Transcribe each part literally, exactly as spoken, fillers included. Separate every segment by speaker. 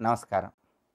Speaker 1: నమస్కారం.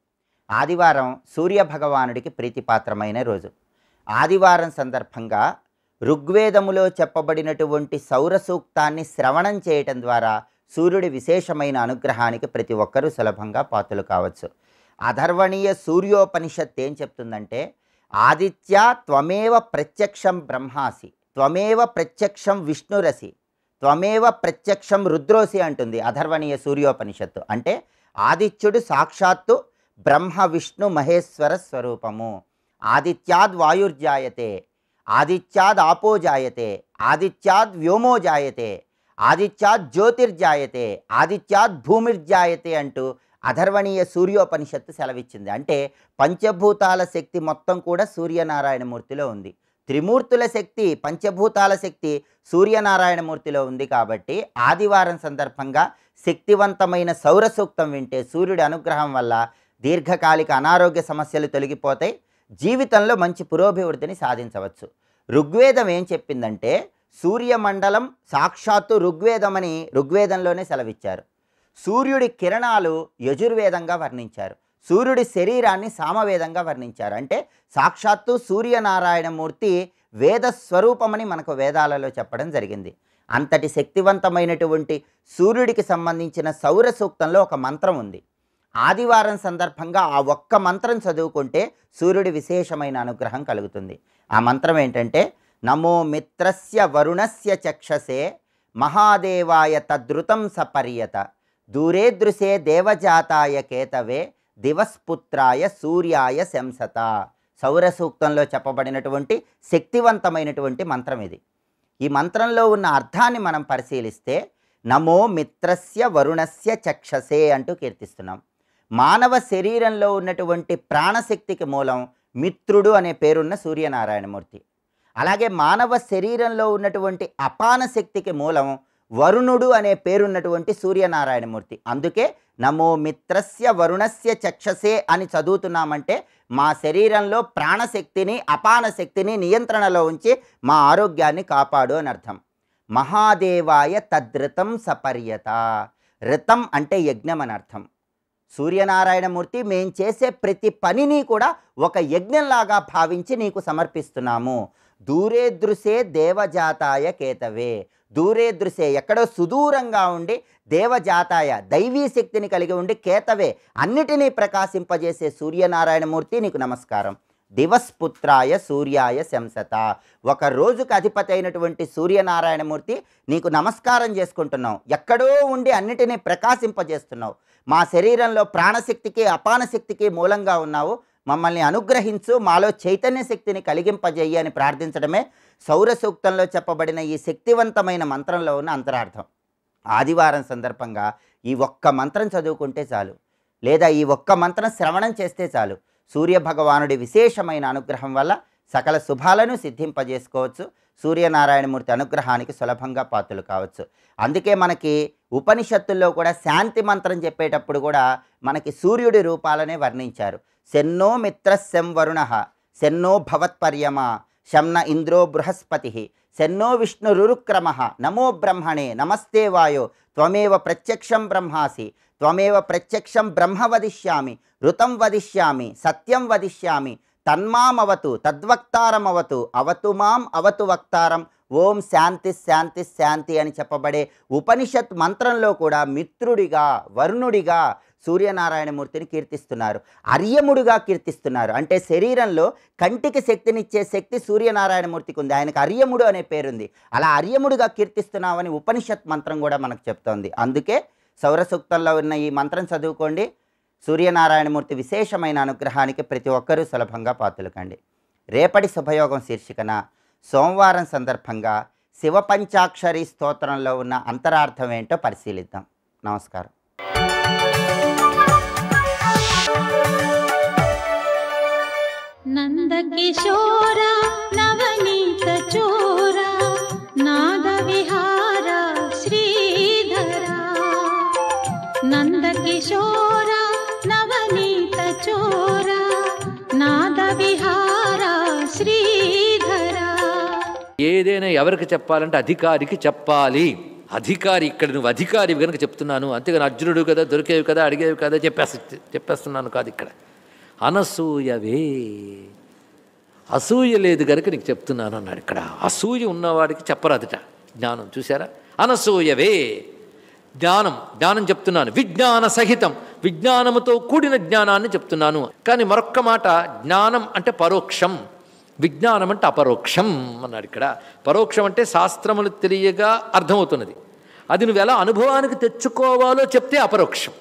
Speaker 1: ఆదివారం సూర్యభగవానుడికి ప్రీతిపాత్రమైన రోజు. ఆదివారం సందర్భంగా ఋగ్వేదములో చెప్పబడినటువంటి సౌర సూక్తాన్ని శ్రవణం చేయటం ద్వారా సూర్యుడి విశేషమైన అనుగ్రహానికి ప్రతి ఒక్కరూ సులభంగా పాత్రలు కావచ్చు. అధర్వణీయ సూర్యోపనిషత్ ఏం చెప్తుందంటే, ఆదిత్య త్వమేవ ప్రత్యక్షం బ్రహ్మాసి, త్వమేవ ప్రత్యక్షం విష్ణురసి, త్వమేవ ప్రత్యక్షం రుద్రోసి అంటుంది అధర్వణీయ సూర్యోపనిషత్తు. అంటే ఆదిత్యుడు సాక్షాత్తు బ్రహ్మ విష్ణు మహేశ్వర స్వరూపము. ఆదిత్యాద్ వాయుర్జాయతే, ఆదిత్యాద్ ఆపో జాయతే, ఆదిత్యాద్ వ్యోమో జాయతే, ఆదిత్యాద్ జ్యోతిర్జాయతే, ఆదిత్యాద్ భూమిర్జాయతే అంటూ అధర్వణీయ సూర్యోపనిషత్తు సెలవిచ్చింది. అంటే పంచభూతాల శక్తి మొత్తం కూడా సూర్యనారాయణమూర్తిలో ఉంది. త్రిమూర్తుల శక్తి, పంచభూతాల శక్తి సూర్యనారాయణమూర్తిలో ఉంది. కాబట్టి ఆదివారం సందర్భంగా శక్తివంతమైన సౌర సూక్తం వింటే సూర్యుడి అనుగ్రహం వల్ల దీర్ఘకాలిక అనారోగ్య సమస్యలు తొలగిపోతాయి, జీవితంలో మంచి పురోభివృద్ధిని సాధించవచ్చు. ఋగ్వేదం ఏం చెప్పిందంటే, సూర్యమండలం సాక్షాత్తు ఋగ్వేదమని ఋగ్వేదంలోనే సెలవిచ్చారు. సూర్యుడి కిరణాలు యజుర్వేదంగా వర్ణించారు. సూర్యుడి శరీరాన్ని సామవేదంగా వర్ణించారు. అంటే సాక్షాత్తు సూర్యనారాయణమూర్తి వేద స్వరూపమని మనకు వేదాలలో చెప్పడం జరిగింది. అంతటి శక్తివంతమైనటువంటి సూర్యుడికి సంబంధించిన సౌర సూక్తంలో ఒక మంత్రం ఉంది. ఆదివారం సందర్భంగా ఆ ఒక్క మంత్రం చదువుకుంటే సూర్యుడి విశేషమైన అనుగ్రహం కలుగుతుంది. ఆ మంత్రం ఏంటంటే, నమో మిత్రస్య వరుణస్య చక్షసే మహాదేవాయ తద్రుతం సపర్యత దూరేదృశే దేవజాతాయ కేతవే దివస్పుత్రాయ సూర్యాయ శంసత. సౌర సూక్తంలో చెప్పబడినటువంటి శక్తివంతమైనటువంటి మంత్రం ఇది. ఈ మంత్రంలో ఉన్న అర్థాన్ని మనం పరిశీలిస్తే, నమో మిత్రస్య వరుణస్య చక్షసే అంటూ కీర్తిస్తున్నాం. మానవ శరీరంలో ఉన్నటువంటి ప్రాణశక్తికి మూలం మిత్రుడు అనే పేరున్న సూర్యనారాయణమూర్తి. అలాగే మానవ శరీరంలో ఉన్నటువంటి అపాన శక్తికి మూలం వరుణుడు అనే పేరున్నటువంటి సూర్యనారాయణమూర్తి. అందుకే నమో మిత్రస్య వరుణస్య చక్షసే అని చదువుతున్నామంటే మా శరీరంలో ప్రాణశక్తిని అపాన శక్తిని నియంత్రణలో ఉంచి మా ఆరోగ్యాన్ని కాపాడు అని అర్థం. మహాదేవాయ తద్రితం సపర్యత. రితం అంటే యజ్ఞం అని అర్థం. సూర్యనారాయణమూర్తి మేం చేసే ప్రతి పనిని కూడా ఒక యజ్ఞంలాగా భావించి నీకు సమర్పిస్తున్నాము. దూరే దృశే దేవజాతాయ కేతవే. దూరే దృశే ఎక్కడో సుదూరంగా ఉండి, దేవజాతాయ దైవీ శక్తిని కలిగి ఉండి, కేతవే అన్నిటినీ ప్రకాశింపజేసే సూర్యనారాయణమూర్తి నీకు నమస్కారం. దివస్పుత్రాయ సూర్యాయ శంసత. ఒక రోజుకు అధిపతి అయినటువంటి సూర్యనారాయణమూర్తి నీకు నమస్కారం చేసుకుంటున్నాం. ఎక్కడో ఉండి అన్నిటినీ ప్రకాశింపజేస్తున్నావు. మా శరీరంలో ప్రాణశక్తికి అపాన శక్తికి మూలంగా ఉన్నావు. మమ్మల్ని అనుగ్రహించు, మాలో చైతన్య శక్తిని కలిగింపజేయి అని ప్రార్థించడమే సౌర సూక్తంలో చెప్పబడిన ఈ శక్తివంతమైన మంత్రంలో ఉన్న అంతరార్థం. ఆదివారం సందర్భంగా ఈ ఒక్క మంత్రం చదువుకుంటే చాలు, లేదా ఈ ఒక్క మంత్రం శ్రవణం చేస్తే చాలు, సూర్యభగవానుడి విశేషమైన అనుగ్రహం వల్ల సకల శుభాలను సిద్ధింపజేసుకోవచ్చు. సూర్యనారాయణమూర్తి అనుగ్రహానికి సులభంగా పాత్రలు కావచ్చు. అందుకే మనకి ఉపనిషత్తుల్లో కూడా శాంతి మంత్రం చెప్పేటప్పుడు కూడా మనకి సూర్యుడి రూపాలనే వర్ణించారు. శన్నో మిత్ర శం వరుణ, శన్నో భవత్పర్యమ, శంన ఇంద్రో బృహస్పతి, శన్నో విష్ణురురుక్రమ, నమో బ్రహ్మణే, నమస్తే వాయో, త్వమేవ ప్రత్యక్షం బ్రహ్మాసి, త్వమేవ ప్రత్యక్షం బ్రహ్మ వదిష్యామి, ఋతం వదిష్యామి, సత్యం వదిష్యామి, తన్మామవతు తద్వక్తారమవతు, అవతు మాం అవతు వక్తారం, ఓం శాంతి శాంతి శాంతి అని చెప్పబడే ఉపనిషత్ మంత్రంలో కూడా మిత్రుడిగా వరుణుడిగా సూర్యనారాయణమూర్తిని కీర్తిస్తున్నారు. అర్యముడుగా కీర్తిస్తున్నారు. అంటే శరీరంలో కంటికి శక్తినిచ్చే శక్తి సూర్యనారాయణమూర్తికి ఉంది. ఆయనకు అర్యముడు అనే పేరుంది. అలా అర్యముడుగా కీర్తిస్తున్నామని ఉపనిషత్ మంత్రం కూడా మనకు చెప్తోంది. అందుకే సౌర సూక్తంలో ఉన్న ఈ మంత్రం చదువుకోండి. సూర్యనారాయణమూర్తి విశేషమైన అనుగ్రహానికి ప్రతి ఒక్కరూ సులభంగా పాత్రలు కండి. రేపటి శుభయోగం శీర్షికన సోమవారం సందర్భంగా శివ పంచాక్షరి స్తోత్రంలో ఉన్న అంతరార్థం ఏంటో పరిశీలిద్దాం. నమస్కారం.
Speaker 2: నందకిశోర నవనీత చోర నాద విహార శ్రీధర, నందకిశోర నవనీత చోర నాద విహార శ్రీధర.
Speaker 3: ఏదైనా ఎవరికి చెప్పాలంటే అధికారికి చెప్పాలి. అధికారి ఇక్కడ నువ్వు అధికారి కనుక చెప్తున్నాను, అంతేగాని అర్జునుడు కదా, దొరికేవి కదా, అడిగేవి కదా చెప్పేసి చెప్పేస్తున్నాను కాదు. ఇక్కడ అనసూయవే, అసూయ లేదు కనుక నీకు చెప్తున్నాను అన్నాడు. ఇక్కడ అసూయ ఉన్నవాడికి చెప్పరాదుట జ్ఞానం. చూసారా, అనసూయవే జ్ఞానం, జ్ఞానం చెప్తున్నాను, విజ్ఞాన సహితం, విజ్ఞానముతో కూడిన జ్ఞానాన్ని చెప్తున్నాను. కానీ మరొక్క మాట, జ్ఞానం అంటే పరోక్షం, విజ్ఞానం అంటే అపరోక్షం అన్నాడు. ఇక్కడ పరోక్షం అంటే శాస్త్రములు తెలియగా అర్థమవుతున్నది, అది నువ్వు ఎలా అనుభవానికి తెచ్చుకోవాలో చెప్తే అపరోక్షం.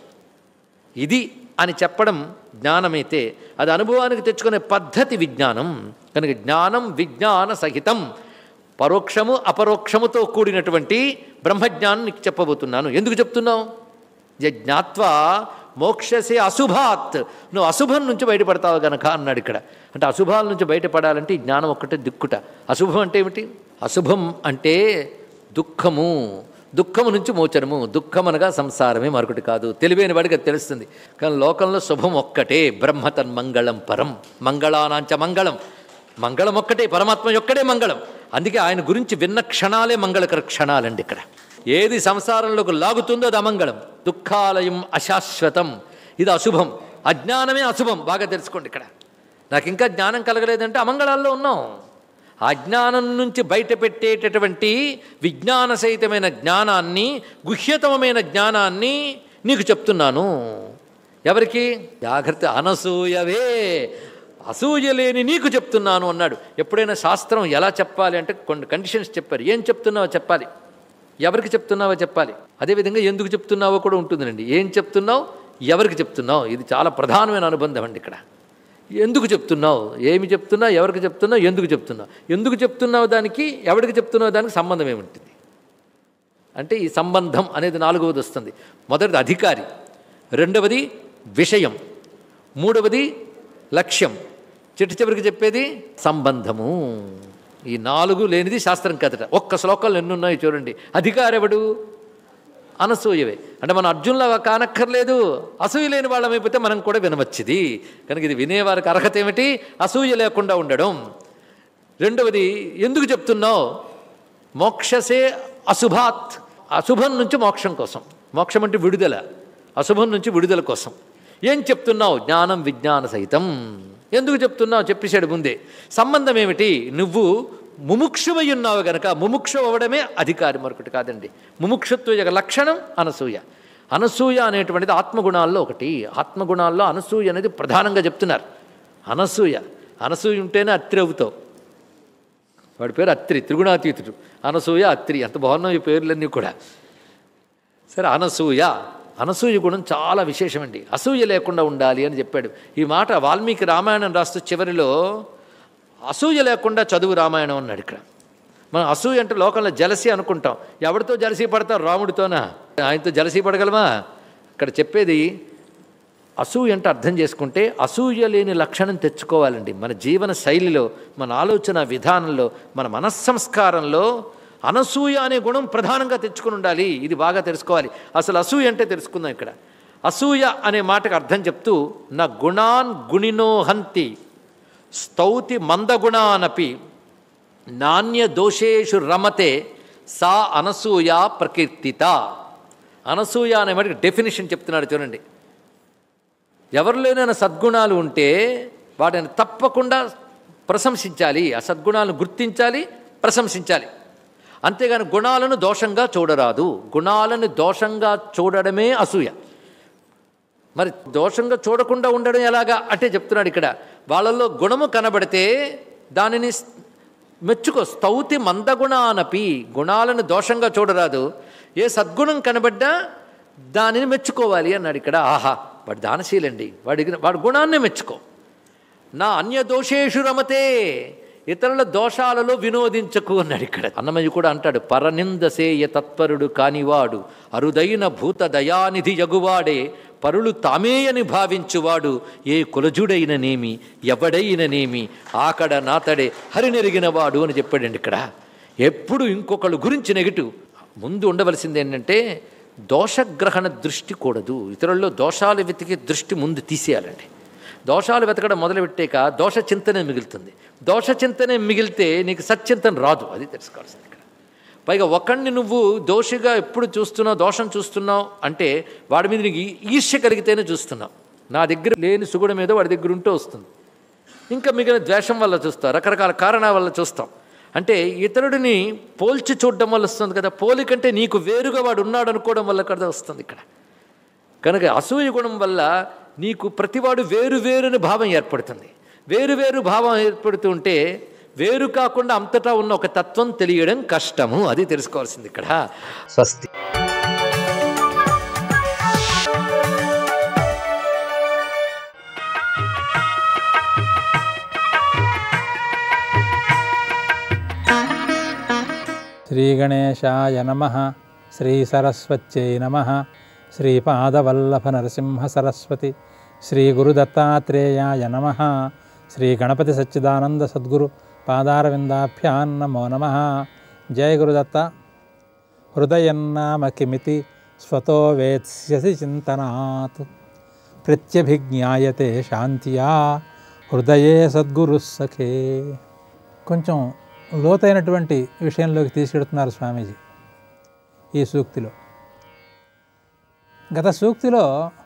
Speaker 3: ఇది అని చెప్పడం జ్ఞానమైతే, అది అనుభవానికి తెచ్చుకునే పద్ధతి విజ్ఞానం. కనుక జ్ఞానం విజ్ఞాన సహితం, పరోక్షము అపరోక్షముతో కూడినటువంటి బ్రహ్మజ్ఞానం నీకు చెప్పబోతున్నాను. ఎందుకు చెప్తున్నావు? యజ్ఞాత్వా మోక్షసే అశుభాత్, నువ్వు అశుభం నుంచి బయటపడతావు గనక అన్నాడు. ఇక్కడ అంటే అశుభాల నుంచి బయటపడాలంటే ఈ జ్ఞానం ఒక్కటే దిక్కుట. అశుభం అంటే ఏమిటి? అశుభం అంటే దుఃఖము, దుఃఖము నుంచి మోచనము. దుఃఖం అనగా సంసారమే, మరొకటి కాదు. తెలివైన వాడికి అది తెలుస్తుంది. కానీ లోకంలో శుభం ఒక్కటే, బ్రహ్మతన్మంగళం పరం, మంగళానాంచ మంగళం, మంగళం ఒక్కటే, పరమాత్మ ఒక్కడే మంగళం. అందుకే ఆయన గురించి విన్న క్షణాలే మంగళకర క్షణాలండి. ఇక్కడ ఏది సంసారంలోకి లాగుతుందో అది అమంగళం. దుఃఖాలయం అశాశ్వతం, ఇది అశుభం. అజ్ఞానమే అశుభం, బాగా తెలుసుకోండి. ఇక్కడ నాకు ఇంకా జ్ఞానం కలగలేదంటే అమంగళాల్లో ఉన్నాం. అజ్ఞానం నుంచి బయట పెట్టేటటువంటి విజ్ఞాన సహితమైన జ్ఞానాన్ని, గుహ్యతమైన జ్ఞానాన్ని నీకు చెప్తున్నాను. ఎవరికి? జాగ్రత్త, అనసూయవే, అసూయ లేని నీకు చెప్తున్నాను అన్నాడు. ఎప్పుడైనా శాస్త్రం ఎలా చెప్పాలి అంటే కొన్ని కండిషన్స్ చెప్పారు. ఏం చెప్తున్నావో చెప్పాలి, ఎవరికి చెప్తున్నావో చెప్పాలి, అదేవిధంగా ఎందుకు చెప్తున్నావో కూడా ఉంటుందండి. ఏం చెప్తున్నావు, ఎవరికి చెప్తున్నావు, ఇది చాలా ప్రధానమైన అనుబంధం అండి. ఇక్కడ ఎందుకు చెప్తున్నావు, ఏమి చెప్తున్నావు, ఎవరికి చెప్తున్నావు, ఎందుకు చెప్తున్నావు. ఎందుకు చెప్తున్నావు దానికి, ఎవరికి చెప్తున్నావు దానికి సంబంధం ఏముంటుంది అంటే ఈ సంబంధం అనేది నాలుగవది వస్తుంది. మొదటిది అధికారి, రెండవది విషయం, మూడవది లక్ష్యం, చిట్ట చివరికి చెప్పేది సంబంధము. ఈ నాలుగు లేనిది శాస్త్రం కదట. ఒక్క శ్లోకాలు ఎన్నున్నాయి చూడండి. అధికారెవడు? అనసూయవే. అంటే మనం అర్జునులా కానక్కర్లేదు, అసూయ లేని వాళ్ళమైపోతే మనం కూడా వినవచ్చుది. కనుక ఇది వినేవారికి అర్హత ఏమిటి? అసూయ లేకుండా ఉండడం. రెండవది ఎందుకు చెప్తున్నావు? మోక్షసే అశుభాత్, అశుభం నుంచి మోక్షం కోసం. మోక్షం అంటే విడుదల, అశుభం నుంచి విడుదల కోసం. ఏం చెప్తున్నావు? జ్ఞానం విజ్ఞాన సహితం. ఎందుకు చెప్తున్నావు చెప్పేశాడు ముందే. సంబంధం ఏమిటి? నువ్వు ముముక్షువై ఉన్నావు గనక, ముముక్షు అవ్వడమే అధికారి, మరొకటి కాదండి. ముముక్షుత్వ యొక్క లక్షణం అనసూయ. అనసూయ అనేటువంటిది ఆత్మగుణాల్లో ఒకటి. ఆత్మగుణాల్లో అనసూయ అనేది ప్రధానంగా చెప్తున్నారు. అనసూయ, అనసూయ ఉంటేనే అత్రి అవుతావు. వాడి పేరు అత్రి, త్రిగుణాతీతుడు. అనసూయ, అత్రి, అంత బాగున్నావు ఈ పేర్లన్నీ కూడా. సరే, అనసూయ, అనసూయ గుణం చాలా విశేషమండి. అసూయ లేకుండా ఉండాలి అని చెప్పాడు. ఈ మాట వాల్మీకి రామాయణం రాస్తూ చివరిలో అసూయ లేకుండా చదువు రామాయణం అన్నాడు. ఇక్కడ మనం అసూయ అంటే లోకంలో జలసి అనుకుంటాం. ఎవరితో జలసీ పడతాం? రాముడితోనా? ఆయనతో జలసీ పడగలమా? ఇక్కడ చెప్పేది అసూయ అంటే అర్థం చేసుకుంటే అసూయ లేని లక్షణం తెచ్చుకోవాలండి. మన జీవన శైలిలో, మన ఆలోచన విధానంలో, మన మనస్సంస్కారంలో అనసూయ అనే గుణం ప్రధానంగా తెచ్చుకుని ఉండాలి. ఇది బాగా తెలుసుకోవాలి. అసలు అసూయ అంటే తెలుసుకుందాం. ఇక్కడ అసూయ అనే మాటకు అర్థం చెప్తూ, నా గుణాన్ గుణినో హంతి స్తౌతి మందగుణానపి నాణ్య దోషేషు రమతే సా అనసూయ ప్రకీర్తిత. అనసూయ అనే మాటకి డెఫినేషన్ చెప్తున్నాడు చూడండి. ఎవరిలోనైనా సద్గుణాలు ఉంటే వాటిని తప్పకుండా ప్రశంసించాలి. ఆ సద్గుణాలను గుర్తించాలి, ప్రశంసించాలి. అంతేగాని గుణాలను దోషంగా చూడరాదు. గుణాలను దోషంగా చూడడమే అసూయ. మరి దోషంగా చూడకుండా ఉండడం ఎలాగా అంటే చెప్తున్నాడు ఇక్కడ. వాళ్ళల్లో గుణము కనబడితే దానిని మెచ్చుకో. స్తౌతి మందగుణానపి, గుణాలను దోషంగా చూడరాదు. ఏ సద్గుణం కనబడ్డా దానిని మెచ్చుకోవాలి అన్నాడు ఇక్కడ. ఆహా, వాడు దానశీలండి, వాడి వాడి గుణాన్నే మెచ్చుకో. నా అన్య దోషేషు రమతే, ఇతరుల దోషాలలో వినోదించకు అన్నాడు ఇక్కడ. అన్నమయ్య కూడా అంటాడు, పరనిందసేయ తత్పరుడు కానివాడు అరుదైన భూత దయానిధి యగువాడే పరులు తామేయని భావించువాడు ఏ కులజుడైననేమి ఎవడైననేమి ఆకడ నాతడే హరినెరిగినవాడు అని చెప్పాడండి ఇక్కడ. ఎప్పుడు ఇంకొకళ్ళు గురించి నెగిటివ్. ముందు ఉండవలసింది ఏంటంటే దోషగ్రహణ దృష్టి కూడదు. ఇతరుల్లో దోషాలు వెతికే దృష్టి ముందు తీసేయాలండి. దోషాలు వెతకడం మొదలుపెట్టాక దోష చింతనే మిగులుతుంది. దోష చింతనే మిగిలితే నీకు సచ్చింతన రాదు. అది తెలుసుకోవాల్సింది ఇక్కడ. పైగా ఒకడిని నువ్వు దోషిగా ఎప్పుడు చూస్తున్నావు, దోషం చూస్తున్నావు అంటే వాడి మీద నీకు ఈర్ష్య కలిగితేనే చూస్తున్నావు. నా దగ్గర లేని సుగుణం ఏదో వాడి దగ్గర ఉంటే వస్తుంది. ఇంకా మిగిలిన ద్వేషం వల్ల చూస్తావు, రకరకాల కారణాల వల్ల చూస్తాం. అంటే ఇతరుడిని పోల్చి చూడడం వల్ల వస్తుంది కదా. పోలికంటే నీకు వేరుగా వాడు ఉన్నాడు అనుకోవడం వల్ల కదా వస్తుంది ఇక్కడ. కనుక అసూయ గుణం వల్ల నీకు ప్రతివాడు వేరు వేరుని భావం ఏర్పడుతుంది. వేరు వేరు భావం ఏర్పడుతుంటే వేరు కాకుండా అంతటా ఉన్న ఒక తత్వం తెలియడం కష్టము. అది తెలుసుకోవాల్సింది ఇక్కడ.
Speaker 1: స్వస్తి.
Speaker 4: శ్రీగణేశాయ నమః. శ్రీ సరస్వత్యై నమః. శ్రీపాదవల్లభ నరసింహ సరస్వతి. శ్రీ గురుదత్తాత్రేయాయ నమః. శ్రీ గణపతి సచ్చిదానంద సద్గురు పాదారవిందాభ్యాం నమో నమః. జయ గురుదత్త. హృదయన్నామ కిమితి స్వతో వేత్స్యసి చింతనాత్ ప్రత్యభిజ్ఞాయతే శాంత్యా హృదయే సద్గురు సఖే. కొంచెం లోతైనటువంటి విషయంలోకి తీసుకెడుతున్నారు స్వామీజీ ఈ సూక్తిలో. గత సూక్తిలో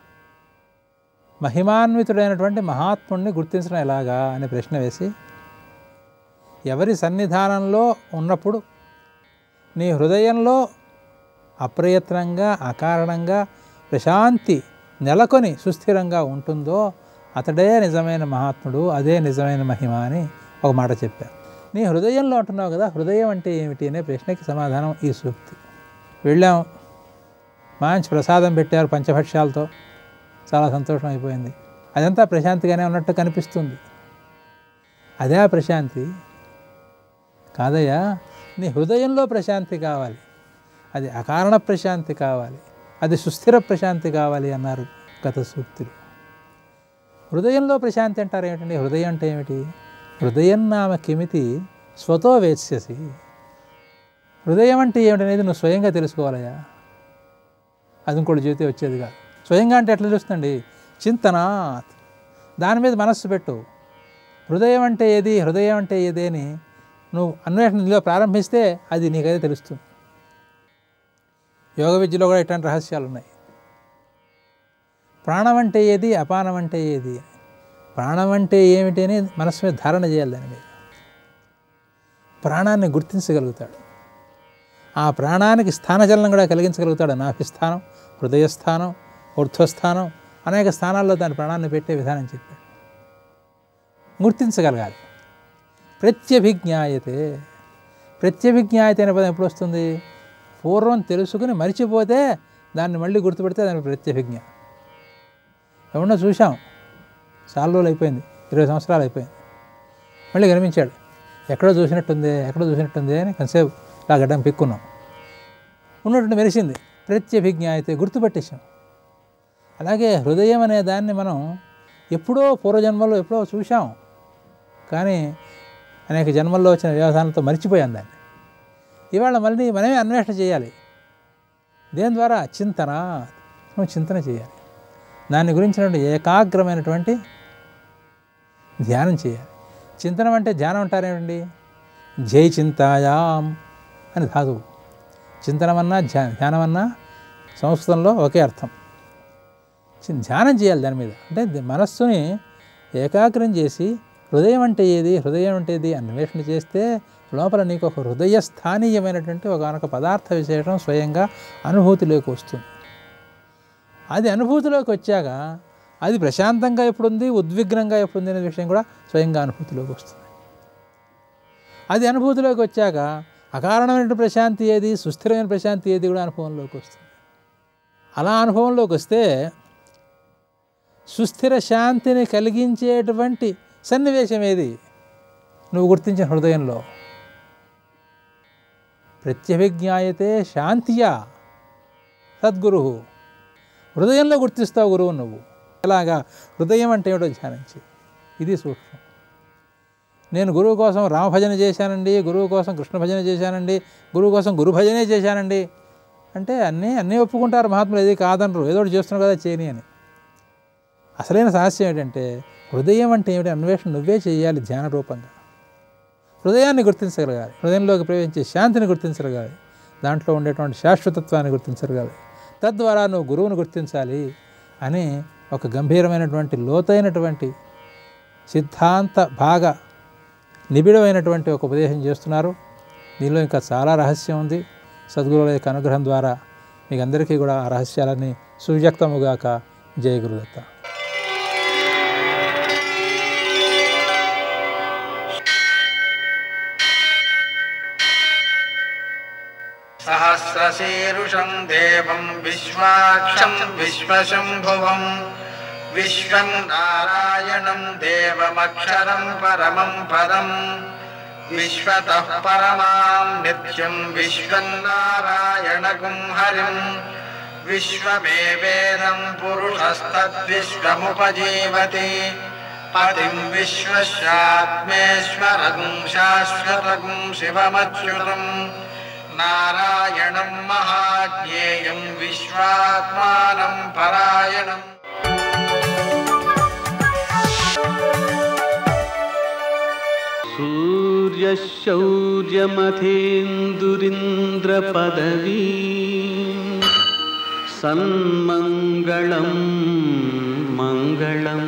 Speaker 4: మహిమాన్వితుడైనటువంటి మహాత్ముడిని గుర్తించడం ఎలాగా అనే ప్రశ్న వేసి, ఎవరి సన్నిధానంలో ఉన్నప్పుడు నీ హృదయంలో అప్రయత్నంగా అకారణంగా ప్రశాంతి నెలకొని సుస్థిరంగా ఉంటుందో అతడే నిజమైన మహాత్ముడు, అదే నిజమైన మహిమ అని ఒక మాట చెప్పారు. నీ హృదయంలో అంటున్నావు కదా, హృదయం అంటే ఏమిటి అనే ప్రశ్నకి సమాధానం ఈ సూక్తి. వెళ్ళాం, మంచి ప్రసాదం పెట్టారు పంచభక్ష్యాలతో, చాలా సంతోషం అయిపోయింది. అదంతా ప్రశాంతిగానే ఉన్నట్టు కనిపిస్తుంది. అదే ఆ ప్రశాంతి కాదయ్యా. నీ హృదయంలో ప్రశాంతి కావాలి, అది అకారణ ప్రశాంతి కావాలి, అది సుస్థిర ప్రశాంతి కావాలి అన్నారు గత సూక్తులు. హృదయంలో ప్రశాంతి అంటారు ఏమిటండి? హృదయం అంటే ఏమిటి? హృదయం నామ కిమితి స్వతో వేత్స్యసి. హృదయం అంటే ఏమిటనేది నువ్వు స్వయంగా తెలుసుకోవాలయ్యా. అది ఇంకోటి జీవితం వచ్చేది కాదు. స్వయంగా అంటే ఎట్లా తెలుస్తుందండి? చింతనాత్, దాని మీద మనస్సు పెట్టు. హృదయం అంటే ఏది, హృదయం అంటే ఏది అని నువ్వు అన్వేషణలో ప్రారంభిస్తే అది నీకైతే తెలుస్తుంది. యోగ విద్యలో కూడా ఇట్లాంటి రహస్యాలు ఉన్నాయి. ప్రాణం అంటే ఏది, అపానం అంటే ఏది, ప్రాణం అంటే ఏమిటి అని మనస్సు మీద ధారణ చేయాలి. దాని మీద ప్రాణాన్ని గుర్తించగలుగుతాడు. ఆ ప్రాణానికి స్థానచలనం కూడా కలిగించగలుగుతాడు. నాభిస్థానం, హృదయస్థానం, ఊర్ధ్వస్థానం అనేక స్థానాల్లో దాని ప్రాణాన్ని పెట్టే విధానం చెప్పాడు. గుర్తించగలగాలి. ప్రత్యభిజ్ఞాయతే. ప్రత్యభిజ్ఞాయతే అనే పదం ఎప్పుడు వస్తుంది? పూర్వం తెలుసుకుని మరిచిపోతే దాన్ని మళ్ళీ గుర్తుపెడితే దానికి ప్రత్యభిజ్ఞ. ఎవడో చూసాం, చాలా రోజులు అయిపోయింది, ఇరవై సంవత్సరాలు అయిపోయింది, మళ్ళీ కనిపించాడు, ఎక్కడో చూసినట్టుంది ఎక్కడో చూసినట్టుంది అని కొంతసేపు ఇలా గడ్డం పిక్కున్నాం, ఉన్నట్టు మెరిసింది. ప్రత్యభిజ్ఞ అయితే గుర్తుపెట్టేశాం. అలాగే హృదయం అనే దాన్ని మనం ఎప్పుడో పూర్వజన్మలో ఎప్పుడో చూసాం, కానీ అనేక జన్మల్లో వచ్చిన వ్యవధానంతో మర్చిపోయాం దాన్ని. ఇవాళ మళ్ళీ మనమే అన్వేషణ చేయాలి. దేని ద్వారా? చింతన. నువ్వు చింతన చేయాలి. దాని గురించినటువంటి ఏకాగ్రమైనటువంటి ధ్యానం చేయాలి. చింతనం అంటే ధ్యానం అంటారేమిటండి? జై చింతాయాం అని ధాతువు. చింతనమన్నా ధ్యా ధ్యానమన్నా సంస్కృతంలో ఒకే అర్థం. ధ్యానం చేయాలి దాని మీద. అంటే మనస్సుని ఏకాగ్రం చేసి హృదయం అంటే ఏది, హృదయం అంటే ఏది అన్వేషణ చేస్తే లోపల నీకు ఒక హృదయ స్థానీయమైనటువంటి ఒకనొక పదార్థ విశేషం స్వయంగా అనుభూతిలోకి వస్తుంది. అది అనుభూతిలోకి వచ్చాక అది ప్రశాంతంగా ఎప్పుడుంది, ఉద్విగ్నంగా ఎప్పుడుంది అనే విషయం కూడా స్వయంగా అనుభూతిలోకి వస్తుంది. అది అనుభూతిలోకి వచ్చాక అకారణమైన ప్రశాంతి ఏది, సుస్థిరమైన ప్రశాంతి ఏది కూడా అనుభవంలోకి వస్తుంది. అలా అనుభవంలోకి వస్తే సుస్థిర శాంతిని కలిగించేటువంటి సన్నివేశం ఏది నువ్వు గుర్తించిన హృదయంలో? ప్రత్యభిజ్ఞాయతే శాంతియా సద్గురు. హృదయంలో గుర్తిస్తావు గురువు నువ్వు. ఎలాగా? హృదయం అంటే ఏమిటో ధ్యానించి. ఇది సూక్ష్మం. నేను గురువు కోసం రామభజన చేశానండి, గురువు కోసం కృష్ణ భజన చేశానండి, గురువు కోసం గురు భజనే చేశానండి అంటే అన్నీ అన్నీ ఒప్పుకుంటారు మహాత్ములు, ఏది కాదనరు, ఏదో ఒకటి చేస్తున్నావు కదా చేయని అని. అసలైన రహస్యం ఏంటంటే హృదయం అంటే ఏమిటి అన్వేషణ నువ్వే చేయాలి ధ్యాన రూపంగా. హృదయాన్ని గుర్తించగలగాలి, హృదయంలోకి ప్రవేశించే శాంతిని గుర్తించగలగాలి. దాంట్లో ఉండేటువంటి శాశ్వతత్వాన్ని గుర్తించగలగాలి. తద్వారా నువ్వు గురువును గుర్తించాలి అని ఒక గంభీరమైనటువంటి లోతైనటువంటి సిద్ధాంత భాగ నిబిడమైనటువంటి ఒక ఉపదేశం చేస్తున్నారు. దీనిలో ఇంకా చాలా రహస్యం ఉంది. సద్గురువుల యొక్క అనుగ్రహం ద్వారా మీకు అందరికీ కూడా ఆ రహస్యాలన్నీ సువ్యక్తముగాక. జయ గురుదత్త.
Speaker 5: సహస్రశీరుషం దేవం విశ్వాక్షం విశ్వశంభువం విశ్వం నారాయణం దేవమక్షరం పరమం పదం విశ్వతః పరమాం నిత్యం విశ్వం నారాయణగుం హరిం విశ్వమేవేదం పురుషస్తద్విశ్వముపజీవతి పతిం విశ్వస్యాత్మేశ్వరం శాశ్వతం శివమచ్యుతం నారాయణం మహాజ్ఞేయం విశ్వాత్మానం పరాయణం.
Speaker 6: సూర్యశౌర్యమథేందురింద్రపదవీ సన్మంగళం మంగళం.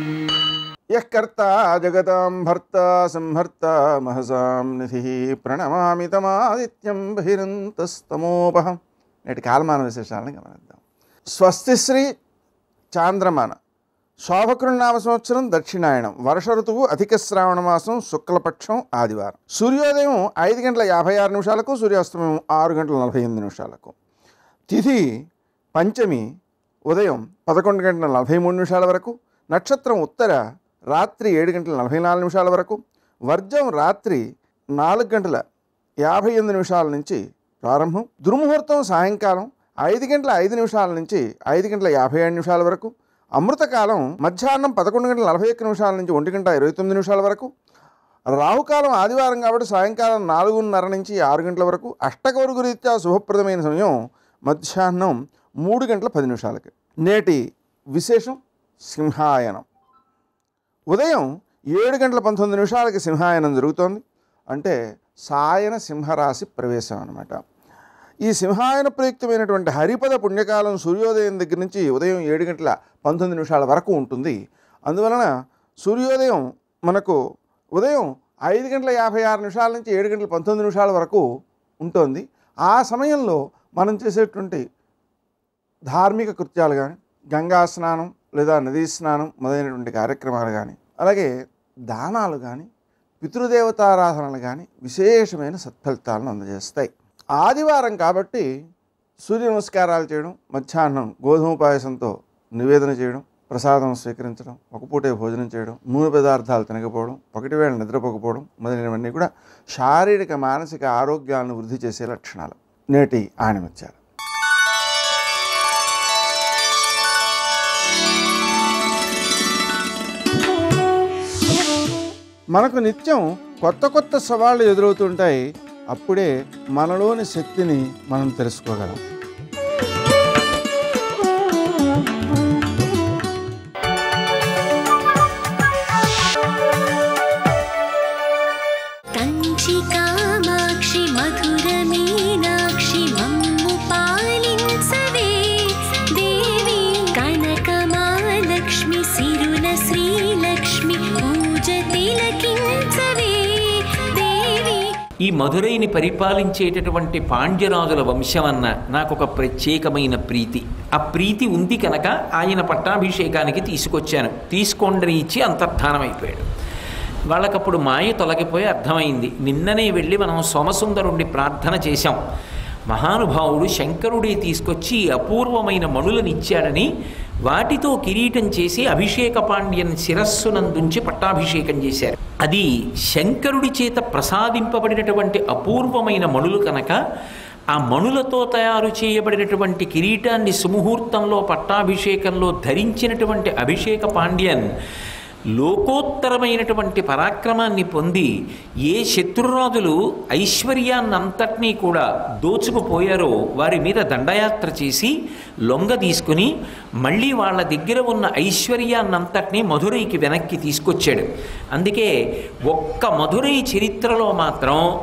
Speaker 7: యః కర్తా జగతాం భర్తా సంహర్తా మహసాం నిధిః ప్రణమామి తమాదిత్యం బహిరంతస్తమోపహం. నేటి కాలమాన విశేషాలను గమనిద్దాం. స్వస్తిశ్రీ చాంద్రమాన శోభకృన్నామ సంవత్సరం దక్షిణాయనం వర్ష ఋతువు అధిక శ్రావణ మాసం శుక్లపక్షం ఆదివారం. సూర్యోదయం ఐదు గంటల యాభై ఆరు నిమిషాలకు సూర్యాస్తమయం ఆరు గంటల నలభై ఎనిమిది నిమిషాలకు. తిథి పంచమి ఉదయం పదకొండు గంటల నలభై మూడు నిమిషాల వరకు. నక్షత్రం ఉత్తర రాత్రి ఏడు గంటల నలభై నాలుగు నిమిషాల వరకు. వర్జం రాత్రి నాలుగు గంటల యాభై ఎనిమిది నిమిషాల నుంచి ప్రారంభం. దుర్ముహూర్తం సాయంకాలం ఐదు గంటల ఐదు నిమిషాల నుంచి ఐదు గంటల యాభై ఏడు నిమిషాల వరకు. అమృతకాలం మధ్యాహ్నం పదకొండు గంటల నలభై ఒక్క నిమిషాల నుంచి ఒంటి గంట ఇరవై తొమ్మిది నిమిషాల వరకు. రాహుకాలం ఆదివారం కాబట్టి సాయంకాలం నాలుగున్నర నుంచి ఆరు గంటల వరకు. అష్టకవర్గు రీత్యా శుభప్రదమైన సమయం మధ్యాహ్నం మూడు గంటల పది నిమిషాలకి. నేటి విశేషం సింహాయనం. ఉదయం ఏడు గంటల పంతొమ్మిది నిమిషాలకి సింహాయనం జరుగుతోంది. అంటే సాయన సింహరాశి ప్రవేశం అన్నమాట. ఈ సింహాయన ప్రయుక్తమైనటువంటి హరిపద పుణ్యకాలం సూర్యోదయం దగ్గర నుంచి ఉదయం ఏడు గంటల పంతొమ్మిది నిమిషాల వరకు ఉంటుంది. అందువలన సూర్యోదయం మనకు ఉదయం ఐదు గంటల యాభై ఆరు నిమిషాల నుంచి ఏడు గంటల పంతొమ్మిది నిమిషాల వరకు ఉంటుంది. ఆ సమయంలో మనం చేసేటువంటి ధార్మిక కృత్యాలు కానీ, గంగా స్నానం లేదా నదీ స్నానం మొదలైనటువంటి కార్యక్రమాలు కానీ, అలాగే దానాలు కానీ, పితృదేవతారాధనలు కానీ విశేషమైన సత్ఫలితాలను అందజేస్తాయి. ఆదివారం కాబట్టి సూర్య నమస్కారాలు చేయడం, మధ్యాహ్నం గోధుమ పాయసంతో నివేదన చేయడం, ప్రసాదం స్వీకరించడం, ఒక పూటే భోజనం చేయడం, నూనె పదార్థాలు తినకపోవడం, ఒకటి వేళ నిద్రపోకపోవడం మొదలైనవన్నీ కూడా శారీరక మానసిక ఆరోగ్యాలను వృద్ధి చేసే లక్షణాలు. నేటి ఆణిముత్యాలు. మనకు నిత్యం కొత్త కొత్త సవాళ్ళు ఎదురవుతుంటాయి. అప్పుడే మనలోని శక్తిని మనం తెలుసుకోగలం.
Speaker 2: కంచి కామాక్షి మధుర మీనాక్షి మమ్ము పాలించవే దేవి కనక మహాలక్ష్మి సిరుల శ్రీలక్ష్మి పూజ తిలకించవే దేవి.
Speaker 3: ఈ మధురైని పరిపాలించేటటువంటి పాండ్యరాజుల వంశమన్న నాకు ఒక ప్రత్యేకమైన ప్రీతి. ఆ ప్రీతి ఉంది కనుక ఆయన పట్టాభిషేకానికి తీసుకొచ్చాను. తీసుకోండి ఇచ్చి అంతర్ధానమైపోయాడు. వాళ్ళకప్పుడు మాయ తొలగిపోయి అర్థమైంది. నిన్ననే వెళ్ళి మనం సోమసుందరుణ్ణి ప్రార్థన చేశాం. మహానుభావుడు శంకరుడే తీసుకొచ్చి అపూర్వమైన మణులను ఇచ్చాడని వాటితో కిరీటం చేసి అభిషేక పాండ్యన్ శిరస్సునందుంచి పట్టాభిషేకం చేశారు. అది శంకరుడి చేత ప్రసాదింపబడినటువంటి అపూర్వమైన మణులు కనుక ఆ మణులతో తయారు చేయబడినటువంటి కిరీటాన్ని సుముహూర్తంలో పట్టాభిషేకంలో ధరించినటువంటి అభిషేక పాండ్యన్ లోకోత్తరమైనటువంటి పరాక్రమాన్ని పొంది ఏ శత్రురాజులు ఐశ్వర్యాన్నంతటినీ కూడా దోచుకుపోయారో వారి మీద దండయాత్ర చేసి లొంగ తీసుకుని మళ్ళీ వాళ్ళ దగ్గర ఉన్న ఐశ్వర్యాన్నంతటినీ మధురైకి వెనక్కి తీసుకొచ్చాడు. అందుకే ఒక్క మధురై చరిత్రలో మాత్రం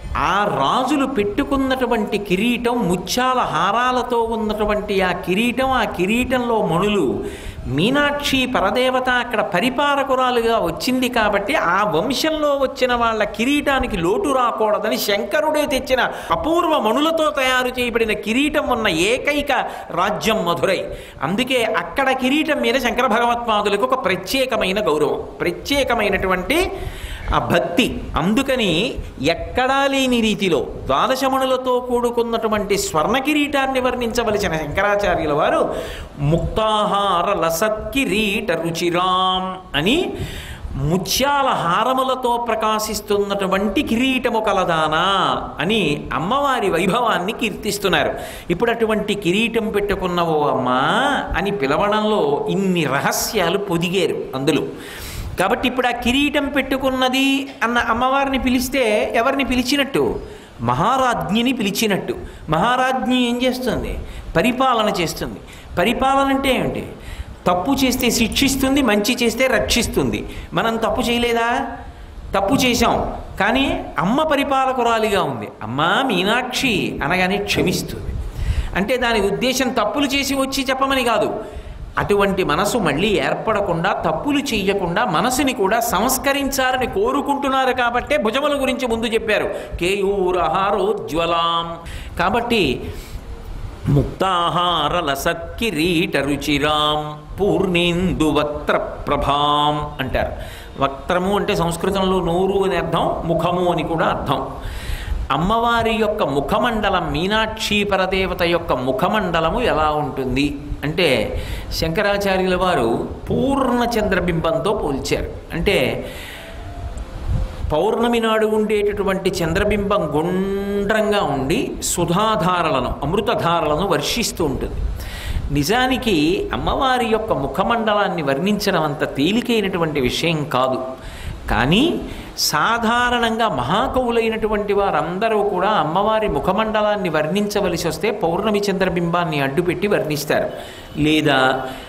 Speaker 8: ఆ రాజులు పెట్టుకున్నటువంటి కిరీటం ముత్యాల హారాలతో ఉన్నటువంటి ఆ కిరీటం, ఆ కిరీటంలో మణులు, మీనాక్షి పరదేవత అక్కడ పరిపాలకురాలుగా వచ్చింది కాబట్టి ఆ వంశంలో వచ్చిన వాళ్ళ కిరీటానికి లోటు రాకూడదని శంకరుడే తెచ్చిన అపూర్వ మణులతో తయారు చేయబడిన కిరీటం ఉన్న ఏకైక రాజ్యం మధురై. అందుకే అక్కడ కిరీటం మీద శంకర భగవత్పాదులకు ఒక ప్రత్యేకమైన గౌరవం, ప్రత్యేకమైనటువంటి ఆ భక్తి. అందుకని ఎక్కడా లేని రీతిలో ద్వాదశమణులతో కూడుకున్నటువంటి స్వర్ణ కిరీటాన్ని వర్ణించవలసిన శంకరాచార్యుల వారు ముక్తాహార లసత్కిరీట రుచిరాం అని ముత్యాల హారములతో ప్రకాశిస్తున్నటువంటి కిరీటము కలదానా అని అమ్మవారి వైభవాన్ని కీర్తిస్తున్నారు. ఇప్పుడు అటువంటి కిరీటం పెట్టుకున్నవో అమ్మా అని పిలవడంలో ఇన్ని రహస్యాలు పొదిగారు అందులో. కాబట్టి ఇప్పుడు ఆ కిరీటం పెట్టుకున్నది అన్న అమ్మవారిని పిలిస్తే ఎవరిని పిలిచినట్టు? మహారాజ్ఞిని పిలిచినట్టు. మహారాజ్ఞి ఏం చేస్తుంది? పరిపాలన చేస్తుంది. పరిపాలన అంటే ఏమిటి? తప్పు చేస్తే శిక్షిస్తుంది, మంచి చేస్తే రక్షిస్తుంది. మనం తప్పు చేయలేదా? తప్పు చేశాం, కానీ అమ్మ పరిపాలకురాలిగా ఉంది. అమ్మ మీనాక్షి అనగానే క్షమిస్తుంది. అంటే దాని ఉద్దేశం తప్పులు చేసి వచ్చి చెప్పమని కాదు. అటువంటి మనసు మళ్ళీ ఏర్పడకుండా, తప్పులు చెయ్యకుండా మనసుని కూడా సంస్కరించాలని కోరుకుంటున్నారు కాబట్టే భుజముల గురించి ముందు చెప్పారు, కేయూరహారోజ్వలాం. కాబట్టి ముక్తాహార లసత్కిరీట రుచిరాం పూర్ణేందు వక్త్ర ప్రభాం అంటారు. వక్త్రము అంటే సంస్కృతంలో నోరు అని అర్థం, ముఖము అని కూడా అర్థం. అమ్మవారి యొక్క ముఖమండలం, మీనాక్షి పరదేవత యొక్క ముఖమండలము ఎలా ఉంటుంది అంటే శంకరాచార్యుల వారు పూర్ణ చంద్రబింబంతో పోల్చారు. అంటే పౌర్ణమి నాడు ఉండేటటువంటి చంద్రబింబం గుండ్రంగా ఉండి సుధాధారలను, అమృతధారలను వర్షిస్తూ ఉంటుంది. నిజానికి అమ్మవారి యొక్క ముఖమండలాన్ని వర్ణించడం అంత తేలికైనటువంటి విషయం కాదు. కానీ సాధారణంగా మహాకవులైనటువంటి వారందరూ కూడా అమ్మవారి ముఖమండలాన్ని వర్ణించవలసి వస్తే పౌర్ణమి చంద్రబింబాన్ని అడ్డుపెట్టి వర్ణిస్తారు. లేదా